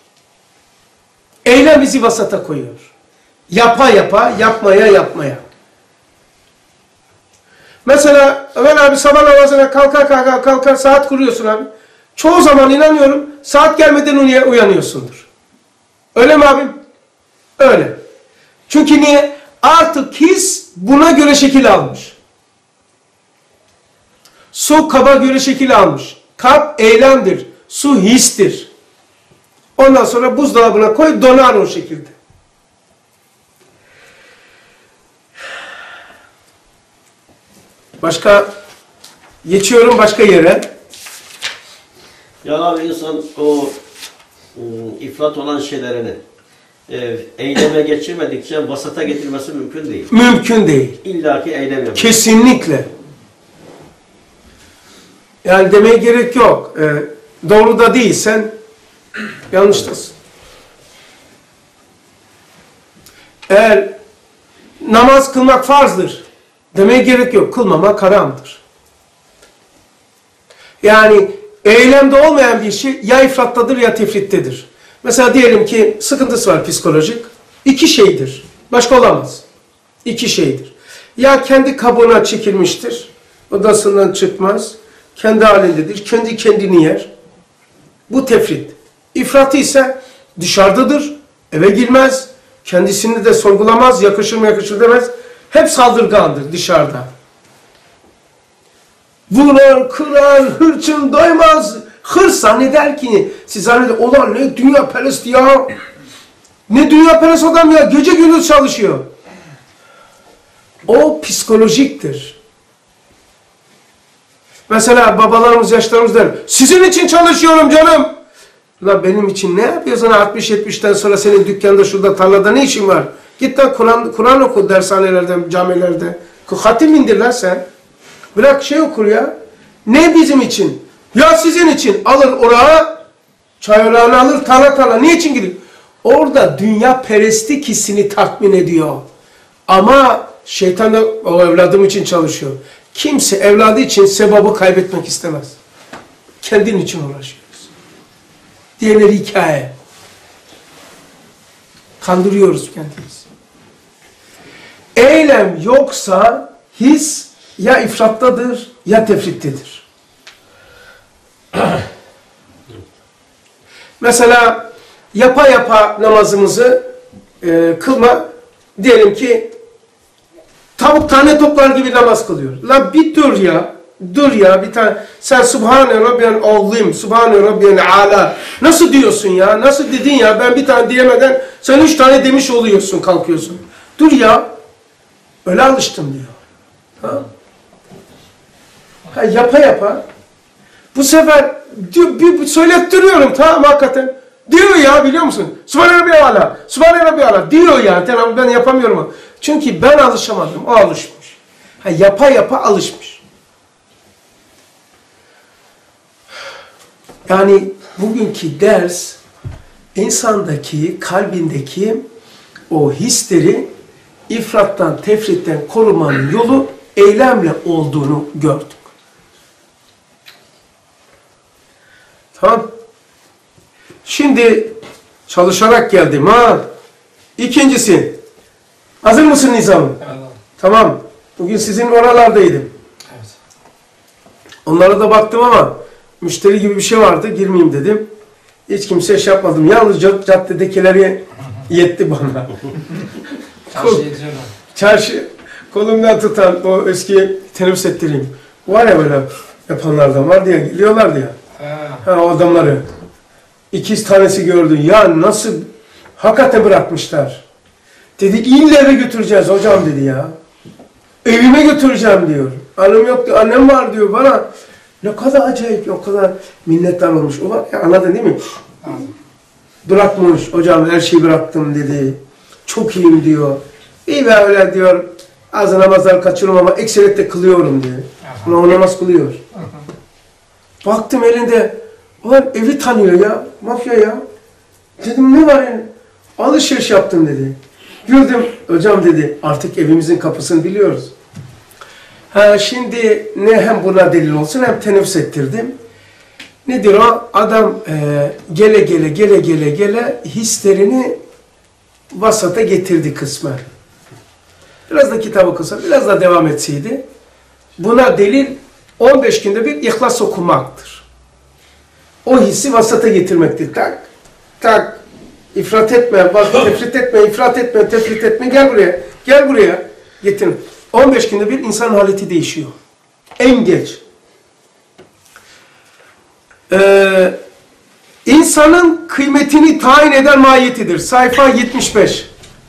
Eylem bizi vasata koyuyor. Yapmaya. Mesela Ömer abi sabah namazına kalkar saat kuruyorsun abi. Çoğu zaman inanıyorum saat gelmeden uyanıyorsundur. Öyle mi abim? Öyle. Çünkü niye? Artık his buna göre şekil almış. Su kaba göre şekil almış. Kap eylemdir. Su histir. Ondan sonra buzdolabına koy, donar o şekilde. Geçiyorum başka yere. Yani abi insan o ifrat olan şeylerini eyleme geçirmedikçe vasata getirmesi mümkün değil. Mümkün değil. İlla ki eylem yapıyor. Kesinlikle. Yani demeye gerek yok. Doğru da değilsen yanlıştasın. Eğer namaz kılmak farzdır demeye gerek yok. Kılmamak haramdır. Yani eylemde olmayan bir şey ya ifrattadır ya tefrittedir. Mesela diyelim ki sıkıntısı var psikolojik. İki şeydir. Başka olamaz. İki şeydir. Ya kendi kabuğuna çekilmiştir. Odasından çıkmaz. Kendi halindedir. Kendi kendini yer. Bu tefrit. İfratı ise dışarıdadır. Eve girmez. Kendisini de sorgulamaz. Yakışır mı yakışır demez. Hep saldırgandır dışarıda. Vurar, kırar, hırçın doymaz. Hırs zanneder ki, siz zanneder, ulan ne dünya perest ya. Ne dünya perest adam ya, gece gündüz çalışıyor. O psikolojiktir. Mesela babalarımız, yaşlarımız der, sizin için çalışıyorum canım. Ulan benim için ne yapıyorsun 60-70'ten sonra senin dükkanda, şurada, tarlada ne işin var? Git lan Kur'an oku dershanelerde, camilerde. Hatim indir lan sen. Bırak şey okur ya. Ne bizim için? Ya sizin için. Alır oraya, çay orağını alır, tarla. Ne için gidiyor? Orada dünya perestlik hissini tatmin ediyor. Ama şeytan da o evladım için çalışıyor. Kimse evladı için sevabı kaybetmek istemez. Kendin için uğraşıyoruz. Diğerleri hikaye. Kandırıyoruz kendimizi. Eylem yoksa his ya ifrattadır ya tefrittedir. Mesela yapa namazımızı kılma, diyelim ki tavuk tane toplar gibi namaz kılıyor. La bir dur ya bir tane. Sen Subhane Rabbiyel Azim, Subhane Rabbiyel Ala. Nasıl diyorsun ya? Nasıl dedin ya? Ben bir tane diyemeden sen 3 tane demiş oluyorsun, kalkıyorsun. Dur ya. Öyle alıştım diyor. Yapa. Bu sefer söylettiriyorum, tamam hakikaten. Diyor ya, biliyor musun? Subhane Rabbiyel Ala, Subhane Rabbiyel Ala diyor ya. Tamam, ben yapamıyorum. Çünkü ben alışamadım, o alışmış. Yapa alışmış. Yani bugünkü ders insandaki, kalbindeki o hisleri ifrattan, tefritten korumanın yolu eylemle olduğunu gördük. Tamam. Şimdi çalışarak geldim ha. İkincisi. Hazır mısın Nizam? Evet. Tamam. Bugün sizin oralardaydım. Evet. Onlara da baktım ama müşteri gibi bir şey vardı. Girmeyeyim dedim. Hiç kimseye şey yapmadım. Yalnızca caddedekileri yetti bana. Çarşı kolumdan tutan o eski teneffüs ettireyim. Var ya böyle yapanlardan var diye geliyorlardı ya. O adamları. 2 tanesi gördün. Ya nasıl hakikaten bırakmışlar. Dedi ille eve götüreceğiz hocam dedi ya. Evime götüreceğim diyor. Annem yok diyor. Annem var diyor bana. Ne kadar acayip, o kadar minnettar olmuş. Ulan ya, anladın değil mi? Bırakmış. Hocam her şeyi bıraktım dedi. Çok iyiyim diyor. İyi be öyle diyor. Az namazlar kaçırıyorum ama ekseriyette kılıyorum diyor. Ulan o namaz kılıyor. Baktım elinde. Ulan evi tanıyor ya. Mafya ya. Dedim ne var yani? Alışveriş yaptım dedi. Güldüm. Hocam dedi artık evimizin kapısını biliyoruz. Şimdi ne hem buna delil olsun hem teneffüs ettirdim. Nedir o? Adam gele hislerini vasata getirdi kısmen. Biraz da kitabı kısa, biraz da devam etseydi Buna delil 15 günde bir İhlas okumaktır. O hissi vasata getirmektir. Tak, tak, ifrat etme, tefrit etme, ifrat etme, tefrit etme, gel buraya getirin. 15 günde bir insan haleti değişiyor. En geç. İnsanın kıymetini tayin eden mahiyetidir. Sayfa 75.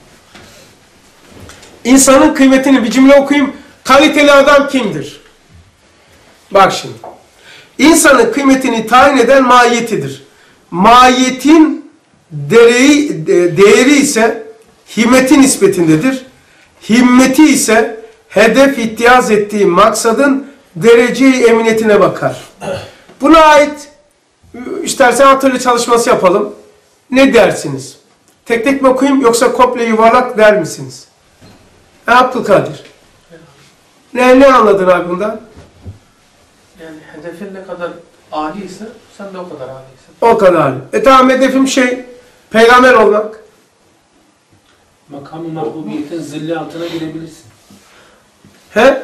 İnsanın kıymetini bir cümle okuyayım. Kaliteli adam kimdir? Bak şimdi. İnsanın kıymetini tayin eden mahiyetidir. Mahiyetin değeri ise himmeti nispetindedir. Himmeti ise hedef ittiyaz ettiği maksadın derece-i eminiyetine bakar. Buna ait istersen atölye çalışması yapalım. Ne dersiniz? Tek tek mi okuyayım yoksa komple yuvarlak der misiniz? Abdülkadir. Ne anladın abi bundan? Yani hedefin ne kadar âli ise sen de o kadar âlisin. O kadar. Tamam, hedefim peygamber olmak. Makamı mahbubiyetin zilli altına girebilirsin. He?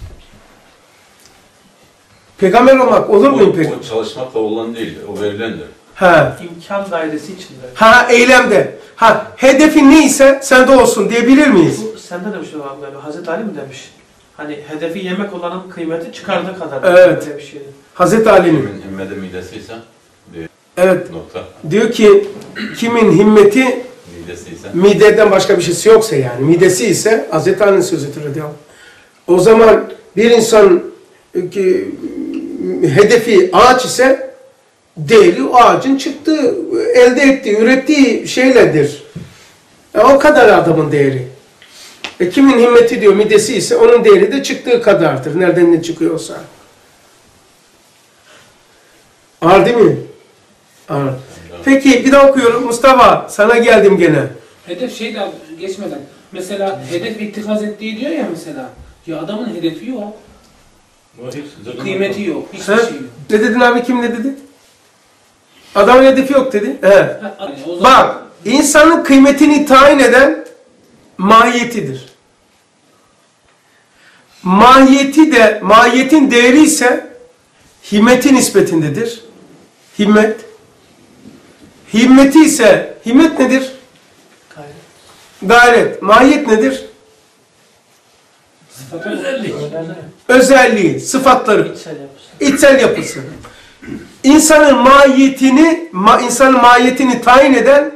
Peygamber olmak olur muyum peki? O çalışmakla olan değil, o verilendir. Ha. İmkan dairesi içinde. Ha, eylemde. Ha, hedefin neyse sende olsun diyebilir miyiz? Bu sende de bir şey var galiba. Hazreti Ali mi demiş? Hani hedefi yemek olanın kıymeti çıkardığı kadar. Evet. Böyle bir şeydi. Hazreti Ali'nin. Kimin himmeti midesiyse Evet. nokta. Diyor ki kimin himmeti Midesiyse. mideden başka bir şeysi yoksa yani. Midesi ise Hazreti Ali'nin sözüdür diyor. O zaman bir insan hedefi ağaç ise değeri o ağacın çıktığı, elde ettiği, ürettiği şeylerdir. O kadar adamın değeri. Kimin himmeti diyor midesi ise onun değeri de çıktığı kadardır. Nereden ne çıkıyorsa. Ağır değil mi? Ağır. Peki bir daha okuyorum. Mustafa sana geldim gene. Hedef şeyden geçmeden. Mesela hedef ittikaz ettiği diyor ya mesela. Ya adamın hedefi yok. Kıymeti yok. Hiçbir He? şey yok. Ne dedin abi? Kim ne dedi? Adamın hedefi yok dedi. He. Yani o zaman Bak, insanın kıymetini tayin eden mahiyetidir. Mahiyetin değeri ise himmeti nispetindedir. Himmet. Himmeti ise, himmet nedir? Gayret. Mahiyet nedir? Özellik. Özelliği, sıfatları, İçsel yapısı. içsel yapısı. İnsanın mahiyetini tayin eden,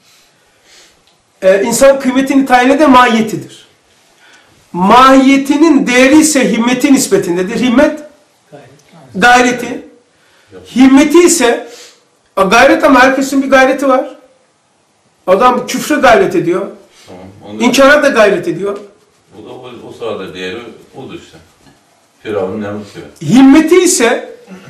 insan kıymetini tayin eden mahiyetidir. Mahiyetinin değeri ise himmeti nispetindedir. Himmet, gayreti. Himmeti ise, gayret ama herkesin bir gayreti var. Adam küfre gayret ediyor. Tamam. İnkara da gayret ediyor. O sırada değeri odur işte. Firavun Nemrut gibi. Himmeti ise,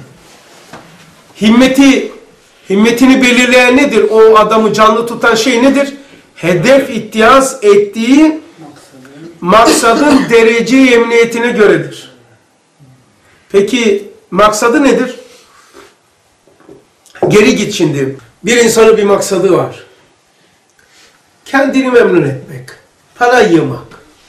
himmetini belirleyen nedir? O adamı canlı tutan şey nedir? Hedef ittiyaz ettiği maksadın derece-i emniyetine göredir. Peki maksadı nedir? Geri git şimdi. Bir insanın bir maksadı var. Kendini memnun etmek. Para yığmak.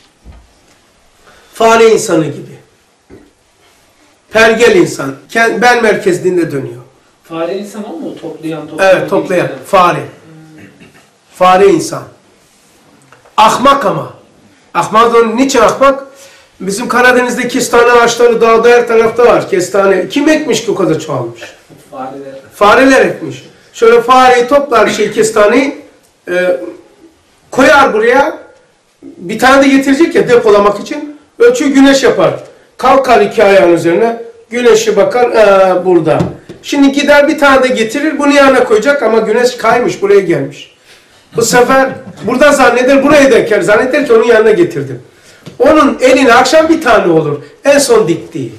Fare insanı gibi. Pergel insan. Ben merkezliğinde dönüyor. fare insan o mu? Toplayan. Evet, toplayan. Fare. Fare insan. Ahmak ama. Ahmak da niçin ahmak? Bizim Karadeniz'de kestane ağaçları dağda her tarafta var. Kestane. Kim ekmiş ki o kadar çoğalmış? Fareler. Fareler ekmiş. Şöyle fareyi toplar kestaneyi koyar buraya. Bir tane de getirecek ya depolamak için. Ölçü güneş yapar. Kalkar iki ayağın üzerine. Güneşe bakar burada. Şimdi gider bir tane de getirir. Bunu yanına koyacak ama güneş kaymış buraya gelmiş. Bu sefer burada zanneder buraya deker. Zanneder ki onun yanına getirdim. Onun eline akşam bir tane olur. En son diktiği.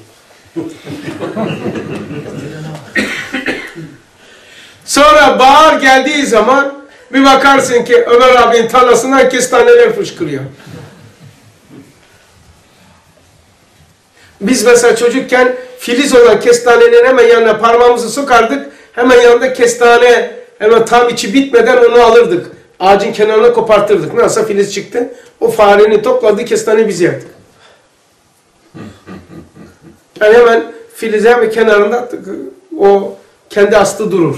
Sonra bahar geldiği zaman bir bakarsın ki Ömer abinin tarlasından kestaneler fışkırıyor. Biz mesela çocukken filiz olan kestanenin hemen yanına parmağımızı sokardık. Hemen yanında kestane hemen tam içi bitmeden onu alırdık. Ağacın kenarına kopartırdık. Nasıl filiz çıktı? O farenin topladığı kestaneyi biz yerdik. Yani hemen filize ve kenarında o kendi aslı durur.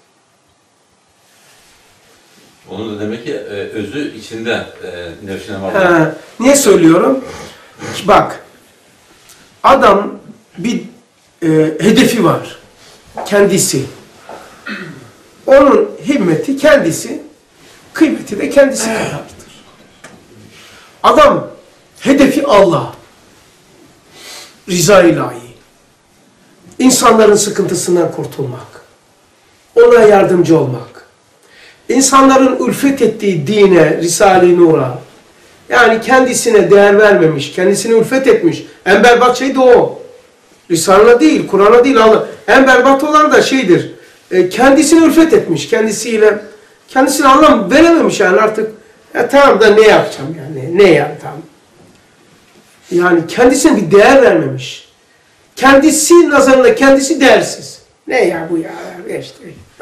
Onun da demek ki özü içinde nefsine var. Niye söylüyorum? Bak, adam bir hedefi var. Kendisi. Onun himmeti kendisi, kıymeti de kendisi kadardır. Adam hedefi Allah. Rıza ilahi. İnsanların sıkıntısından kurtulmak. Ona yardımcı olmak. İnsanların ülfet ettiği dine, Risale-i Nur'a, yani kendisine değer vermemiş, kendisine ülfet etmiş. En berbat şey de o. Risale değil, Kur'an'a değil, Allah. En berbat olan da şeydir. Kendisine ülfet etmiş, kendisine anlam verememiş yani artık. Tamam da ne yapacağım yani, ne yani tamam. Yani kendisine bir değer vermemiş. Kendisi nazarında kendisi değersiz. Ne ya bu ya, işte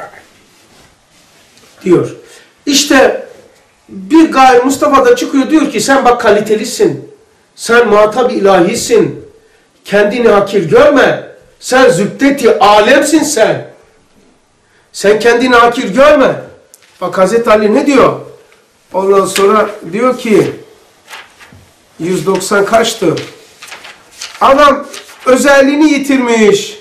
diyor. İşte bir gaye Mustafa da çıkıyor diyor ki sen bak kalitelisin. Sen muhatap ilahisin. Kendini hakir görme. Sen zübdeti alemsin sen. Sen kendini hakir görme. Bak Hazreti Ali ne diyor? Ondan sonra diyor ki 190 kaçtı? Adam özelliğini yitirmiş.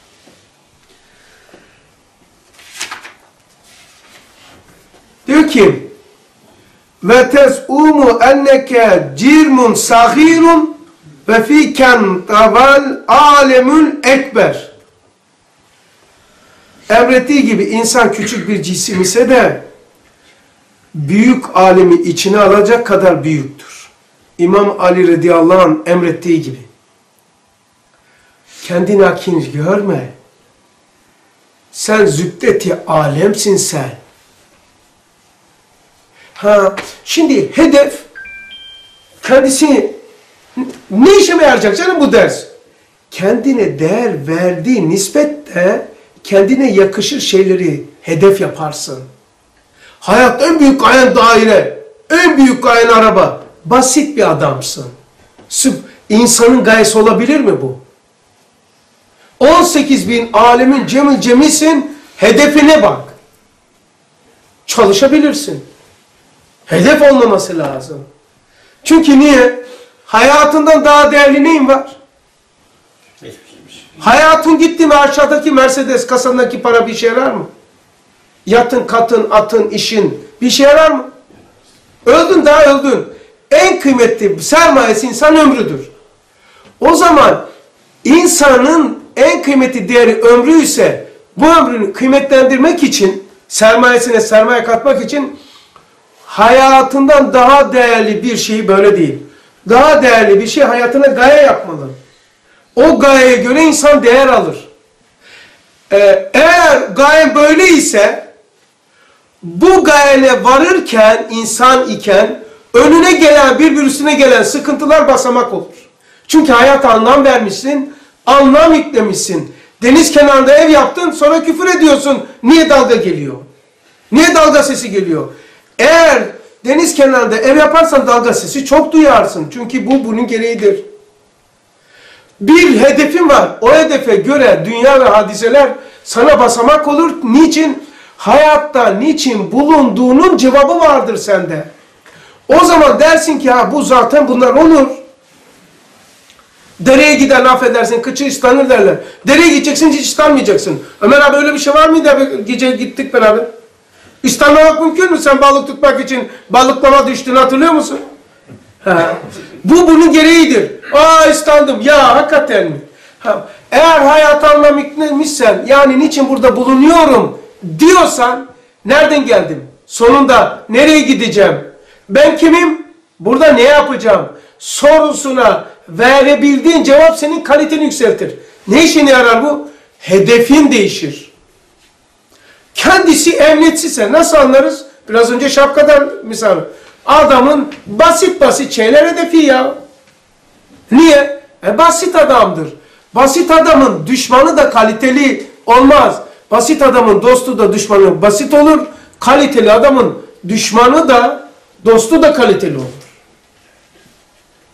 Diyor ki ve tez'umu enneke cirmun sahirun ve fiken taval alemül ekber. Emrettiği gibi insan küçük bir cisim ise de büyük alemi içine alacak kadar büyüktür. İmam Ali radıyallahu anh emrettiği gibi. Kendini hakir görme. Sen zübdeti alemsin sen. Şimdi hedef kendisi ne işe yarayacak canım bu ders? Kendine değer verdiği nispetle kendine yakışır şeyleri hedef yaparsın. Hayatta en büyük gayen daire, en büyük gayen araba. Basit bir adamsın. İnsanın gayesi olabilir mi bu? 18.000 alemin cemisin, hedefine bak. Çalışabilirsin. Hedef olmaması lazım. Çünkü niye? Hayatından daha değerli neyin var? Hayatın gitti mi aşağıdaki Mercedes kasandaki para bir işe yarar mı? Yatın, katın, atın, işin bir işe yarar mı? Öldün daha öldün. En kıymetli sermayesi insan ömrüdür. O zaman insanın en kıymetli değeri ömrü ise bu ömrünü kıymetlendirmek için, sermayesine sermaye katmak için hayatından daha değerli bir şey böyle değil. Daha değerli bir şey hayatına gaye yapmalı. O gayeye göre insan değer alır. Eğer gaye böyle ise bu gayene varırken, insan iken önüne gelen, üstüne gelen sıkıntılar basamak olur. Çünkü hayata anlam vermişsin, anlam yüklemişsin. Deniz kenarında ev yaptın, sonra küfür ediyorsun. Niye dalga geliyor? Niye dalga sesi geliyor? Eğer deniz kenarında ev yaparsan dalga sesi çok duyarsın. Çünkü bu bunun gereğidir. Bir hedefin var. O hedefe göre dünya ve hadiseler sana basamak olur. Niçin? Hayatta niçin bulunduğunun cevabı vardır sende. O zaman dersin ki ha bu zaten bunlar olur. Dereye gider affedersin, kıçı ıslanır derler. Dereye gideceksin, hiç ıslanmayacaksın. Ömer abi öyle bir şey var mıydı? Gece gittik beraber. Islanmamak mümkün mü? Sen balık tutmak için balıklama düştün, hatırlıyor musun? Bu bunun gereğidir. Islandım. Ya hakikaten mi? Eğer hayata anlam yüklemişsen, yani niçin burada bulunuyorum diyorsan, nereden geldim? Sonunda nereye gideceğim? Ben kimim? Burada ne yapacağım? Sorusuna verebildiğin cevap senin kaliteni yükseltir. Ne işine yarar bu? Hedefin değişir. Kendisi emniyetsizse nasıl anlarız? Biraz önce şapkadan misal. Adamın basit şeyler hedefi ya. Niye? Basit adamdır. Basit adamın düşmanı da kaliteli olmaz. Basit adamın dostu da düşmanı basit olur. Kaliteli adamın düşmanı da dostu da kaliteli olur.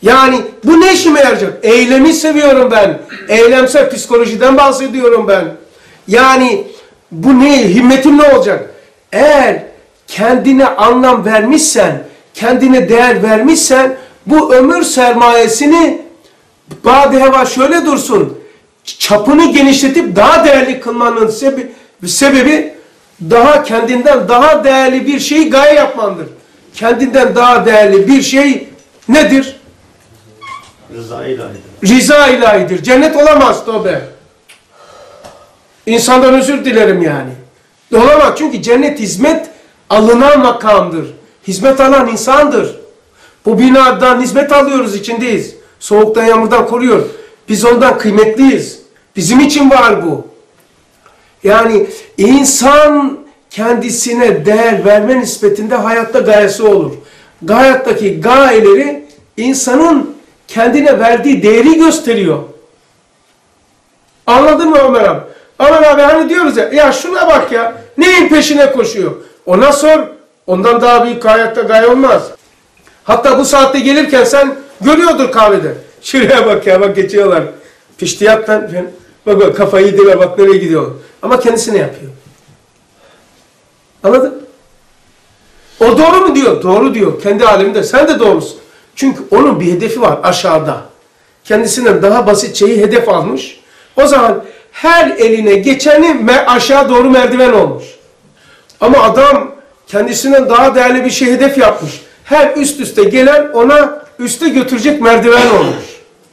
Yani bu ne işime yarayacak? Eylemi seviyorum ben. Eylemsel psikolojiden bahsediyorum ben. Yani bu ne? Himmetim ne olacak? Eğer kendine anlam vermişsen, kendine değer vermişsen, bu ömür sermayesini badeheva şöyle dursun, çapını genişletip daha değerli kılmanın sebebi daha kendinden daha değerli bir şeyi gaye yapmandır. Kendinden daha değerli bir şey nedir? Rıza ilahidir. Rıza ilahidir. Cennet olamaz tövbe. İnsandan özür dilerim yani. Olamaz çünkü cennet hizmet alınan makamdır. Hizmet alan insandır. Bu binadan hizmet alıyoruz, içindeyiz. Soğuktan yağmurdan koruyor. Biz ondan kıymetliyiz. Bizim için var bu. Yani insan kendisine değer verme nispetinde hayatta gayesi olur. Hayattaki gayeleri insanın kendine verdiği değeri gösteriyor. Anladın mı Ömer abi? Ömer abi hani diyoruz ya şuna bak ya, neyin peşine koşuyor? Ona sor, ondan daha büyük hayatta gaye olmaz. Hatta bu saatte gelirken sen görüyordur kahvede. Şuraya bak ya, bak geçiyorlar. Piştiyattan, bak kafayı yediler, bak nereye gidiyor. Ama kendisine yapıyor. Anladın? O doğru mu diyor? Doğru diyor. Kendi aleminde. Sen de doğrusun. Çünkü onun bir hedefi var aşağıda. Kendisinden daha basit şeyi hedef almış. O zaman her eline geçeni aşağı doğru merdiven olmuş. Ama adam kendisinden daha değerli bir şey hedef yapmış. Her üst üste gelen ona üste götürecek merdiven olmuş.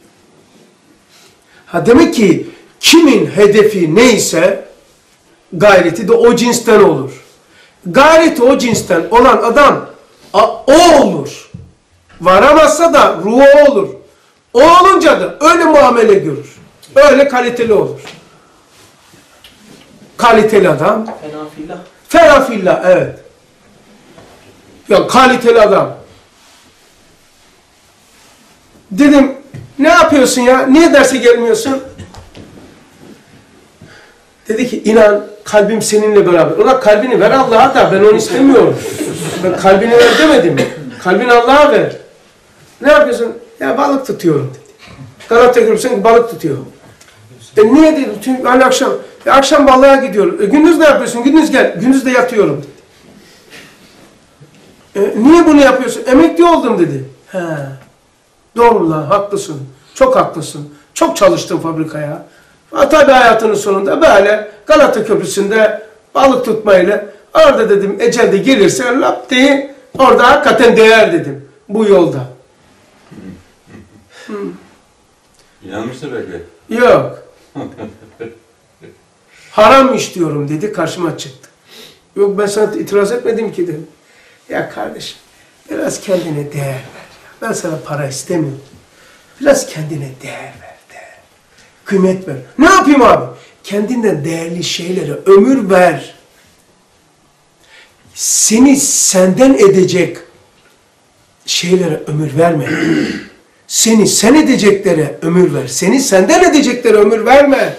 Ha demek ki kimin hedefi neyse gayreti de o cinsten olur. Gayreti o cinsten olan adam o olur. Varamazsa da ruhu olur. O olunca da öyle muamele görür. Öyle kaliteli olur. Kaliteli adam. Fenafillah. Ferafillah, evet. Ya kaliteli adam. Dedim, ne yapıyorsun ya? Niye derse gelmiyorsun? Dedi ki, inan kalbim seninle beraber. Ona kalbini ver Allah'a da, ben onu istemiyorum. Ben kalbini ver demedim. Kalbini Allah'a ver. Ne yapıyorsun? Ya balık tutuyorum dedi. Galata görürsen balık tutuyor. Niye dedi? Hani akşam. Akşam balığa gidiyorum. Gündüz ne yapıyorsun? Gündüz gel. Gündüz de yatıyorum dedi. Niye bunu yapıyorsun? Emekli oldum dedi. He. Doğru lan, haklısın. Çok haklısın. Çok çalıştım fabrikaya. Tabii hayatının sonunda böyle Galata Köprüsü'nde balık tutmayla orada dedim ecel de gelirse lap diye orada hakikaten değer dedim. Bu yolda. İnanmıştır belki. Yok. Haram iş diyorum dedi, karşıma çıktı. Yok ben sana itiraz etmedim ki dedim. Ya kardeşim biraz kendine değer ver. Ben sana para istemiyorum. Biraz kendine değer ver. Kıymet ver. Ne yapayım abi? Kendinden değerli şeylere ömür ver. Seni senden edecek şeylere ömür verme. Seni sen edeceklere ömür ver. Seni senden edeceklere ömür verme.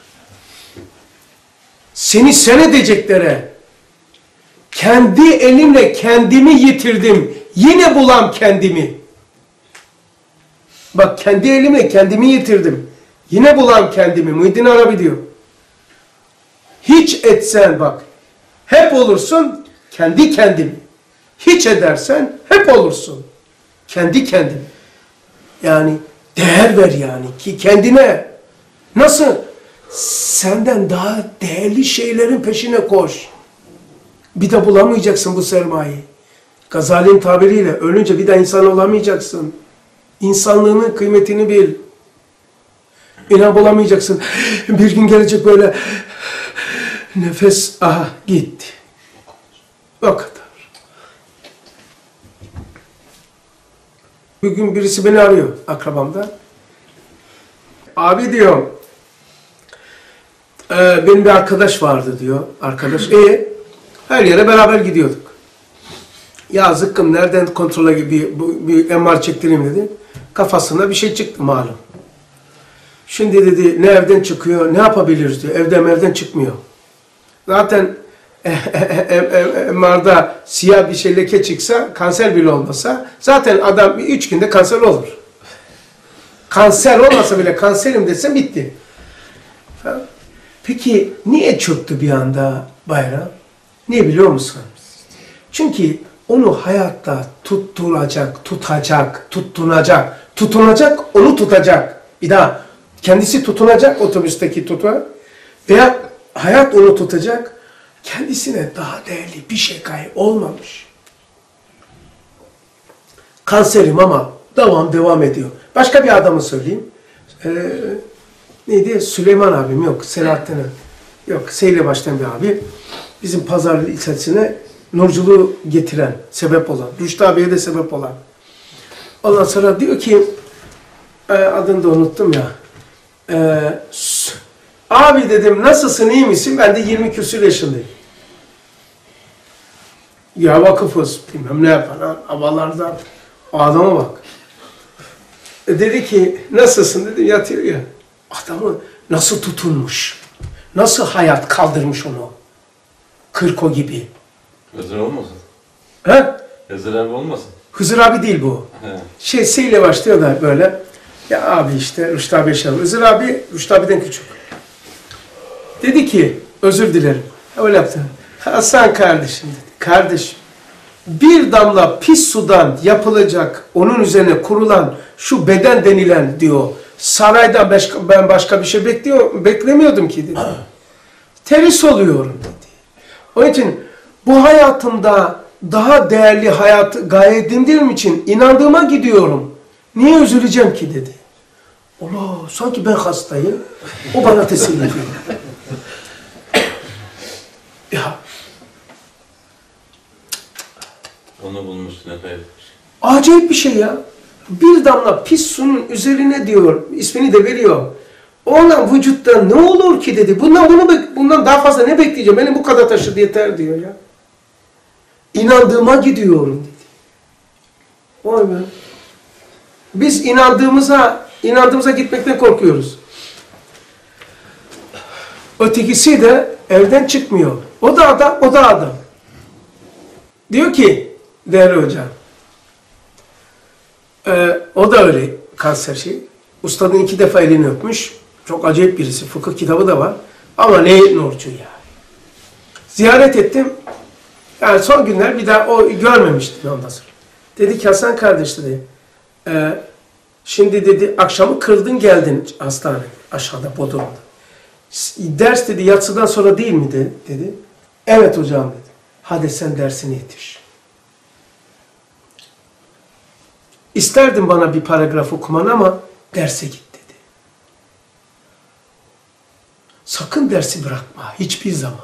Seni sen edeceklere. Kendi elimle kendimi yitirdim. Yine bulam kendimi. Bak kendi elimle kendimi yitirdim. Yine bulam kendimi. Muhyiddin Arabi diyor. Hiç etsen bak. Hep olursun kendi kendimi. Hiç edersen hep olursun. Kendi kendimi. Yani değer ver yani ki kendine. Nasıl? Senden daha değerli şeylerin peşine koş. Bir de bulamayacaksın bu sermayeyi. Gazali'nin tabiriyle ölünce bir daha insan olamayacaksın. İnsanlığının kıymetini bil. İnan bulamayacaksın. Bir gün gelecek böyle nefes aha gitti. O kadar. Bir gün birisi beni arıyor akrabamda. Abi diyor benim bir arkadaş vardı diyor. Arkadaş her yere beraber gidiyorduk. Ya zıkkım nereden kontrole bir MR çektireyim dedi. Kafasında bir şey çıktı malum. Şimdi dedi ne evden çıkıyor, ne yapabiliriz diyor. Evden çıkmıyor. Zaten MR'da siyah bir şey leke çıksa, kanser bile olmasa zaten adam 3 günde kanser olur. Kanser olmasa bile kanserim desem bitti. Peki niye çöktü bir anda bayram? Niye biliyor musun? Çünkü onu hayatta tutturacak, tutunacak, onu tutacak. Bir daha kendisi tutunacak, otobüsteki tutar veya hayat onu tutacak. Kendisine daha değerli bir şey olmamış. Kanserim ama devam ediyor. Başka bir adamı söyleyeyim. Neydi? Süleyman abim yok. Selahattin yok. S ile başlayan bir abi. Bizim Pazarlı ilçesine nurculuğu getiren, sebep olan. Rüştü abiye de sebep olan. Ondan sonra diyor ki adını da unuttum ya. Abi dedim nasılsın, iyi misin? Ben de 20 küsur yaşındayım. Ya vakıfız, bilmem ne yapan havalardan. O adama bak. Dedi ki nasılsın dedim, yatıyor ya. Adamı nasıl tutunmuş, nasıl hayat kaldırmış onu. Kırko gibi. Hızır olmasın? He? Hızır abi olmasın? Hızır abi değil bu. He. S ile başlıyor da böyle. Ya abi işte Rüştü abi yaşadı. Hızır abi, Rüştü abiden küçük. Dedi ki, özür dilerim. Öyle yaptı. Hasan kardeşim dedi. Kardeşim, bir damla pis sudan yapılacak, onun üzerine kurulan şu beden denilen diyor. Saraydan ben başka bir şey beklemiyordum ki dedi. Teris oluyorum dedi. Onun için bu hayatımda daha değerli hayatı gaye edindiğim için inandığıma gidiyorum. Niye üzüleceğim ki dedi. Allah, sanki ben hastayım. O bana teselli ediyor. Ya. Onu bulmuşsun efendim. Acayip bir şey ya. Bir damla pis suyun üzerine diyor, ismini de veriyor. Ona vücutta ne olur ki dedi. Bundan daha fazla ne bekleyeceğim? Benim bu kadar taşıdı yeter diyor ya. İnandığıma gidiyorum dedi. Vay be. Biz inandığımıza gitmekten korkuyoruz. Ötekisi de evden çıkmıyor. O da adam. Diyor ki değerli hocam, o da öyle kanser şey. Ustadın 2 defa elini öpmüş. Çok acayip birisi. Fıkıh kitabı da var. Ama ne nurcu ya. Ziyaret ettim. Yani son günler bir daha o görmemiştim ondan sonra. Dedi ki Hasan kardeş dedi. Şimdi dedi akşamı kırdın geldin hastane. Aşağıda Bodrum'da. Ders dedi yatsıdan sonra değil mi dedi. Evet hocam dedi. Hadi sen dersine yetiş. İsterdim bana bir paragraf okuman ama derse git dedi. Sakın dersi bırakma hiçbir zaman.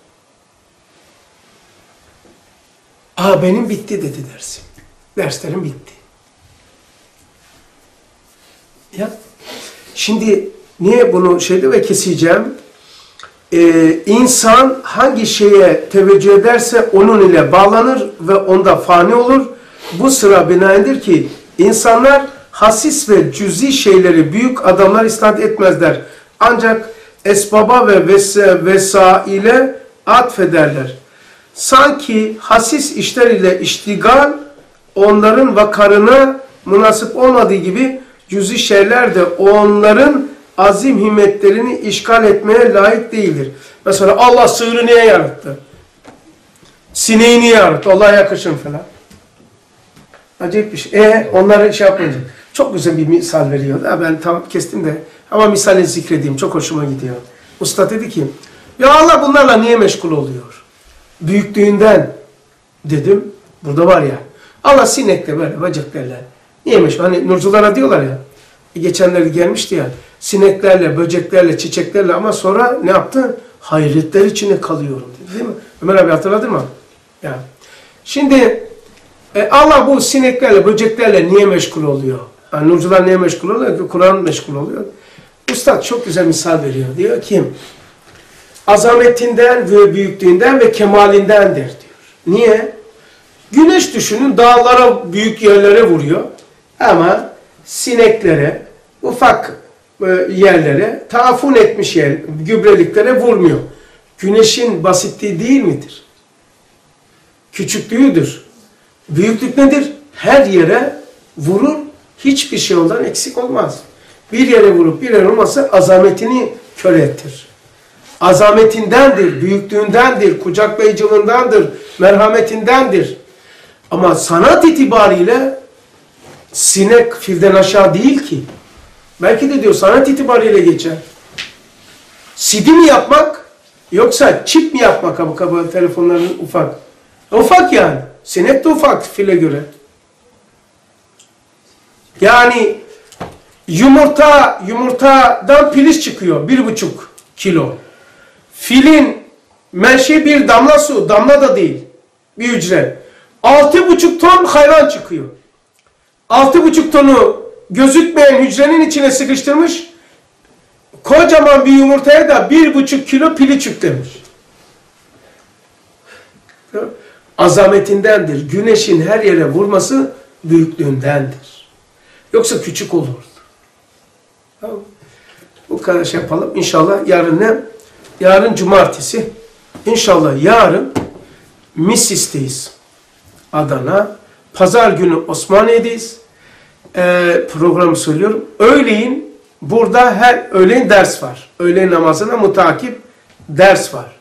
Benim bitti dedi dersim. Derslerim bitti. Ya şimdi niye bunu ve keseceğim? İnsan hangi şeye teveccüh ederse onun ile bağlanır ve onda fani olur. Bu sıra binaendir ki insanlar hasis ve cüzi şeyleri büyük adamlar isnat etmezler. Ancak esbaba ve vesaile atfederler. Sanki hasis işler ile iştigal onların vakarına münasip olmadığı gibi cüzi şeyler de onların azim himmetlerini işgal etmeye layık değildir. Mesela Allah sığırı niye yarattı? Sineği niye yarattı? Allah'a yakışın falan. Acayip bir şey. Onları şey yapınca. Çok güzel bir misal veriyor. Ben tam kestim de ama misali zikredeyim. Çok hoşuma gidiyor. Usta dedi ki ya Allah bunlarla niye meşgul oluyor? Büyüklüğünden dedim. Burada var ya. Allah sinekle böyle böceklerle. Niye meşgul? Hani nurculara diyorlar ya. Geçenlerde gelmişti ya. Sineklerle, böceklerle, çiçeklerle ama sonra ne yaptı? Hayretler içine kalıyorum dedi. Değil mi? Ömer abi hatırladın mı? Ya. Şimdi Allah bu sineklerle, böceklerle niye meşgul oluyor? Yani nurcular niye meşgul oluyor? Kur'an meşgul oluyor. Üstad çok güzel misal veriyor. Diyor ki azametinden ve büyüklüğünden ve kemalindendir diyor. Niye? Güneş düşünün dağlara, büyük yerlere vuruyor. Ama sineklere, ufak yerlere, taafun etmiş yer, gübreliklere vurmuyor. Güneşin basitliği değil midir? Küçüklüğüdür. Büyüklük nedir? Her yere vurur, hiçbir şey ondan eksik olmaz. Bir yere vurup bir yere vurması azametini kör ettir. Azametindendir, büyüklüğündendir, kucaklayıcılığındandır, merhametindendir. Ama sanat itibariyle sinek filden aşağı değil ki. Belki de diyor sanat itibariyle geçer. CD mi yapmak yoksa çip mi yapmak kabı telefonların ufak? Ufak yani. Sinek de ufak file göre. Yani yumurtadan piliç çıkıyor 1,5 kilo. Filin menşei bir damla su, damla da değil. Bir hücre. 6,5 ton hayvan çıkıyor. 6,5 tonu gözükmeyen hücrenin içine sıkıştırmış. Kocaman bir yumurtaya da 1,5 kilo piliç yüklemiş. Azametindendir. Güneşin her yere vurması büyüklüğündendir. Yoksa küçük olurdu. Tamam. Bu kadar şey yapalım. İnşallah yarın ne? Yarın cumartesi. İnşallah yarın Misis'teyiz. Adana. Pazar günü Osmaniye'deyiz. Programı söylüyorum. Öğleyin burada her öğleyin ders var. Öğleyin namazına mutakip ders var.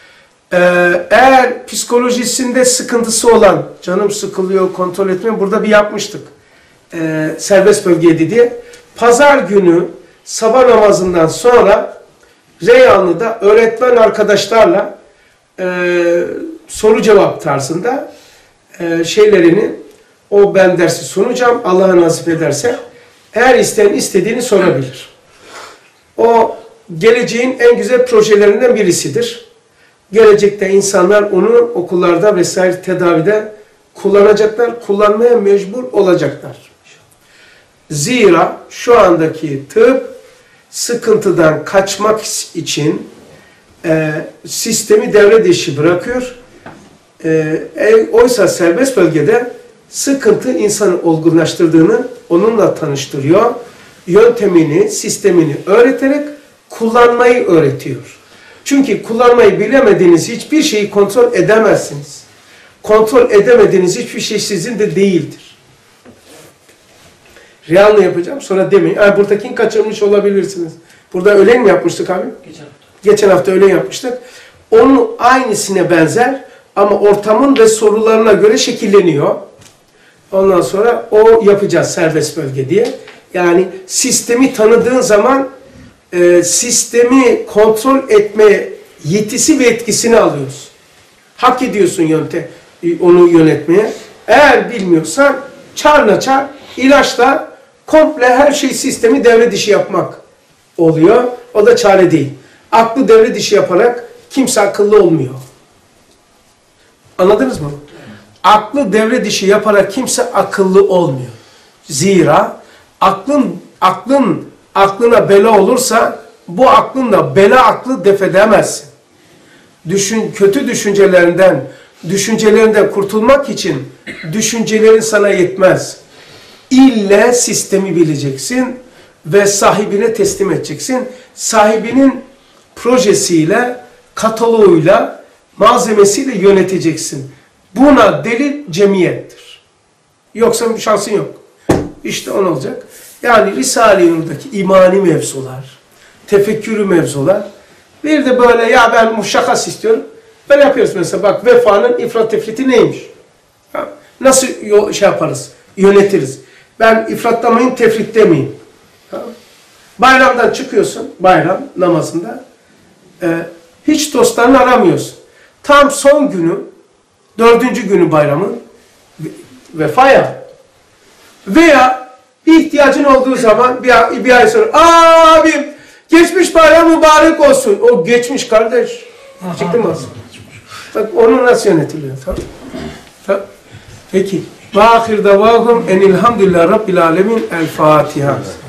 Eğer psikolojisinde sıkıntısı olan, canım sıkılıyor, kontrol etmiyor, burada bir yapmıştık. Serbest bölgeydi diye. Pazar günü sabah namazından sonra Reyhanlı'da öğretmen arkadaşlarla soru cevap tarzında ben dersi sunacağım. Allah nasip ederse. Eğer isteyen istediğini sorabilir. O geleceğin en güzel projelerinden birisidir. Gelecekte insanlar onu okullarda vesaire tedavide kullanacaklar, kullanmaya mecbur olacaklar. Zira şu andaki tıp sıkıntıdan kaçmak için sistemi devre dışı bırakıyor. Oysa serbest bölgede sıkıntı insanı olgunlaştırdığını onunla tanıştırıyor. Yöntemini, sistemini öğreterek kullanmayı öğretiyor. Çünkü kullanmayı bilemediğiniz hiçbir şeyi kontrol edemezsiniz. Kontrol edemediğiniz hiçbir şey sizin de değildir. Real'ını yapacağım sonra demeyin. Buradakini kaçırmış olabilirsiniz. Burada öğlen mi yapmıştık abi? Geçen hafta öğlen yapmıştık. Onun aynısına benzer ama ortamın ve sorularına göre şekilleniyor. Ondan sonra o yapacağız serbest bölge diye. Yani sistemi tanıdığın zaman sistemi kontrol etme yetisi ve etkisini alıyorsun. Hak ediyorsun onu yönetmeye. Eğer bilmiyorsan çarla çar, ilaçla komple her şey sistemi devre dışı yapmak oluyor. O da çare değil. Aklı devre dışı yaparak kimse akıllı olmuyor. Anladınız mı? Aklı devre dışı yaparak kimse akıllı olmuyor. Zira aklına bela olursa bu aklınla bela aklı def edemezsin. Kötü düşüncelerinden kurtulmak için düşüncelerin sana yetmez. İlle sistemi bileceksin ve sahibine teslim edeceksin. Sahibinin projesiyle, kataloğuyla, malzemesiyle yöneteceksin. Buna delil cemiyettir. Yoksa bir şansın yok. İşte on olacak. Yani Risale-i Nur'daki imani mevzular, tefekkürü mevzular. Bir de böyle ya ben muşakas istiyorum. Böyle yapıyoruz mesela bak vefanın ifrat tefriti neymiş? Nasıl yaparız? Yönetiriz. Ben ifratlamayın, tefrit demeyeyim. Bayramdan çıkıyorsun, bayram namazında. Hiç dostlarını aramıyorsun. Tam son günü, 4. günü bayramın vefaya veya ihtiyacın olduğu zaman bir ay sonra abim geçmiş bayram mübarek olsun. O geçmiş kardeş. Çıktı mı? Bak onu nasıl yönetiliyor? Tamam. Peki. Ve ahir davahum enilhamdülillah rabbil alemin. El Fatiha.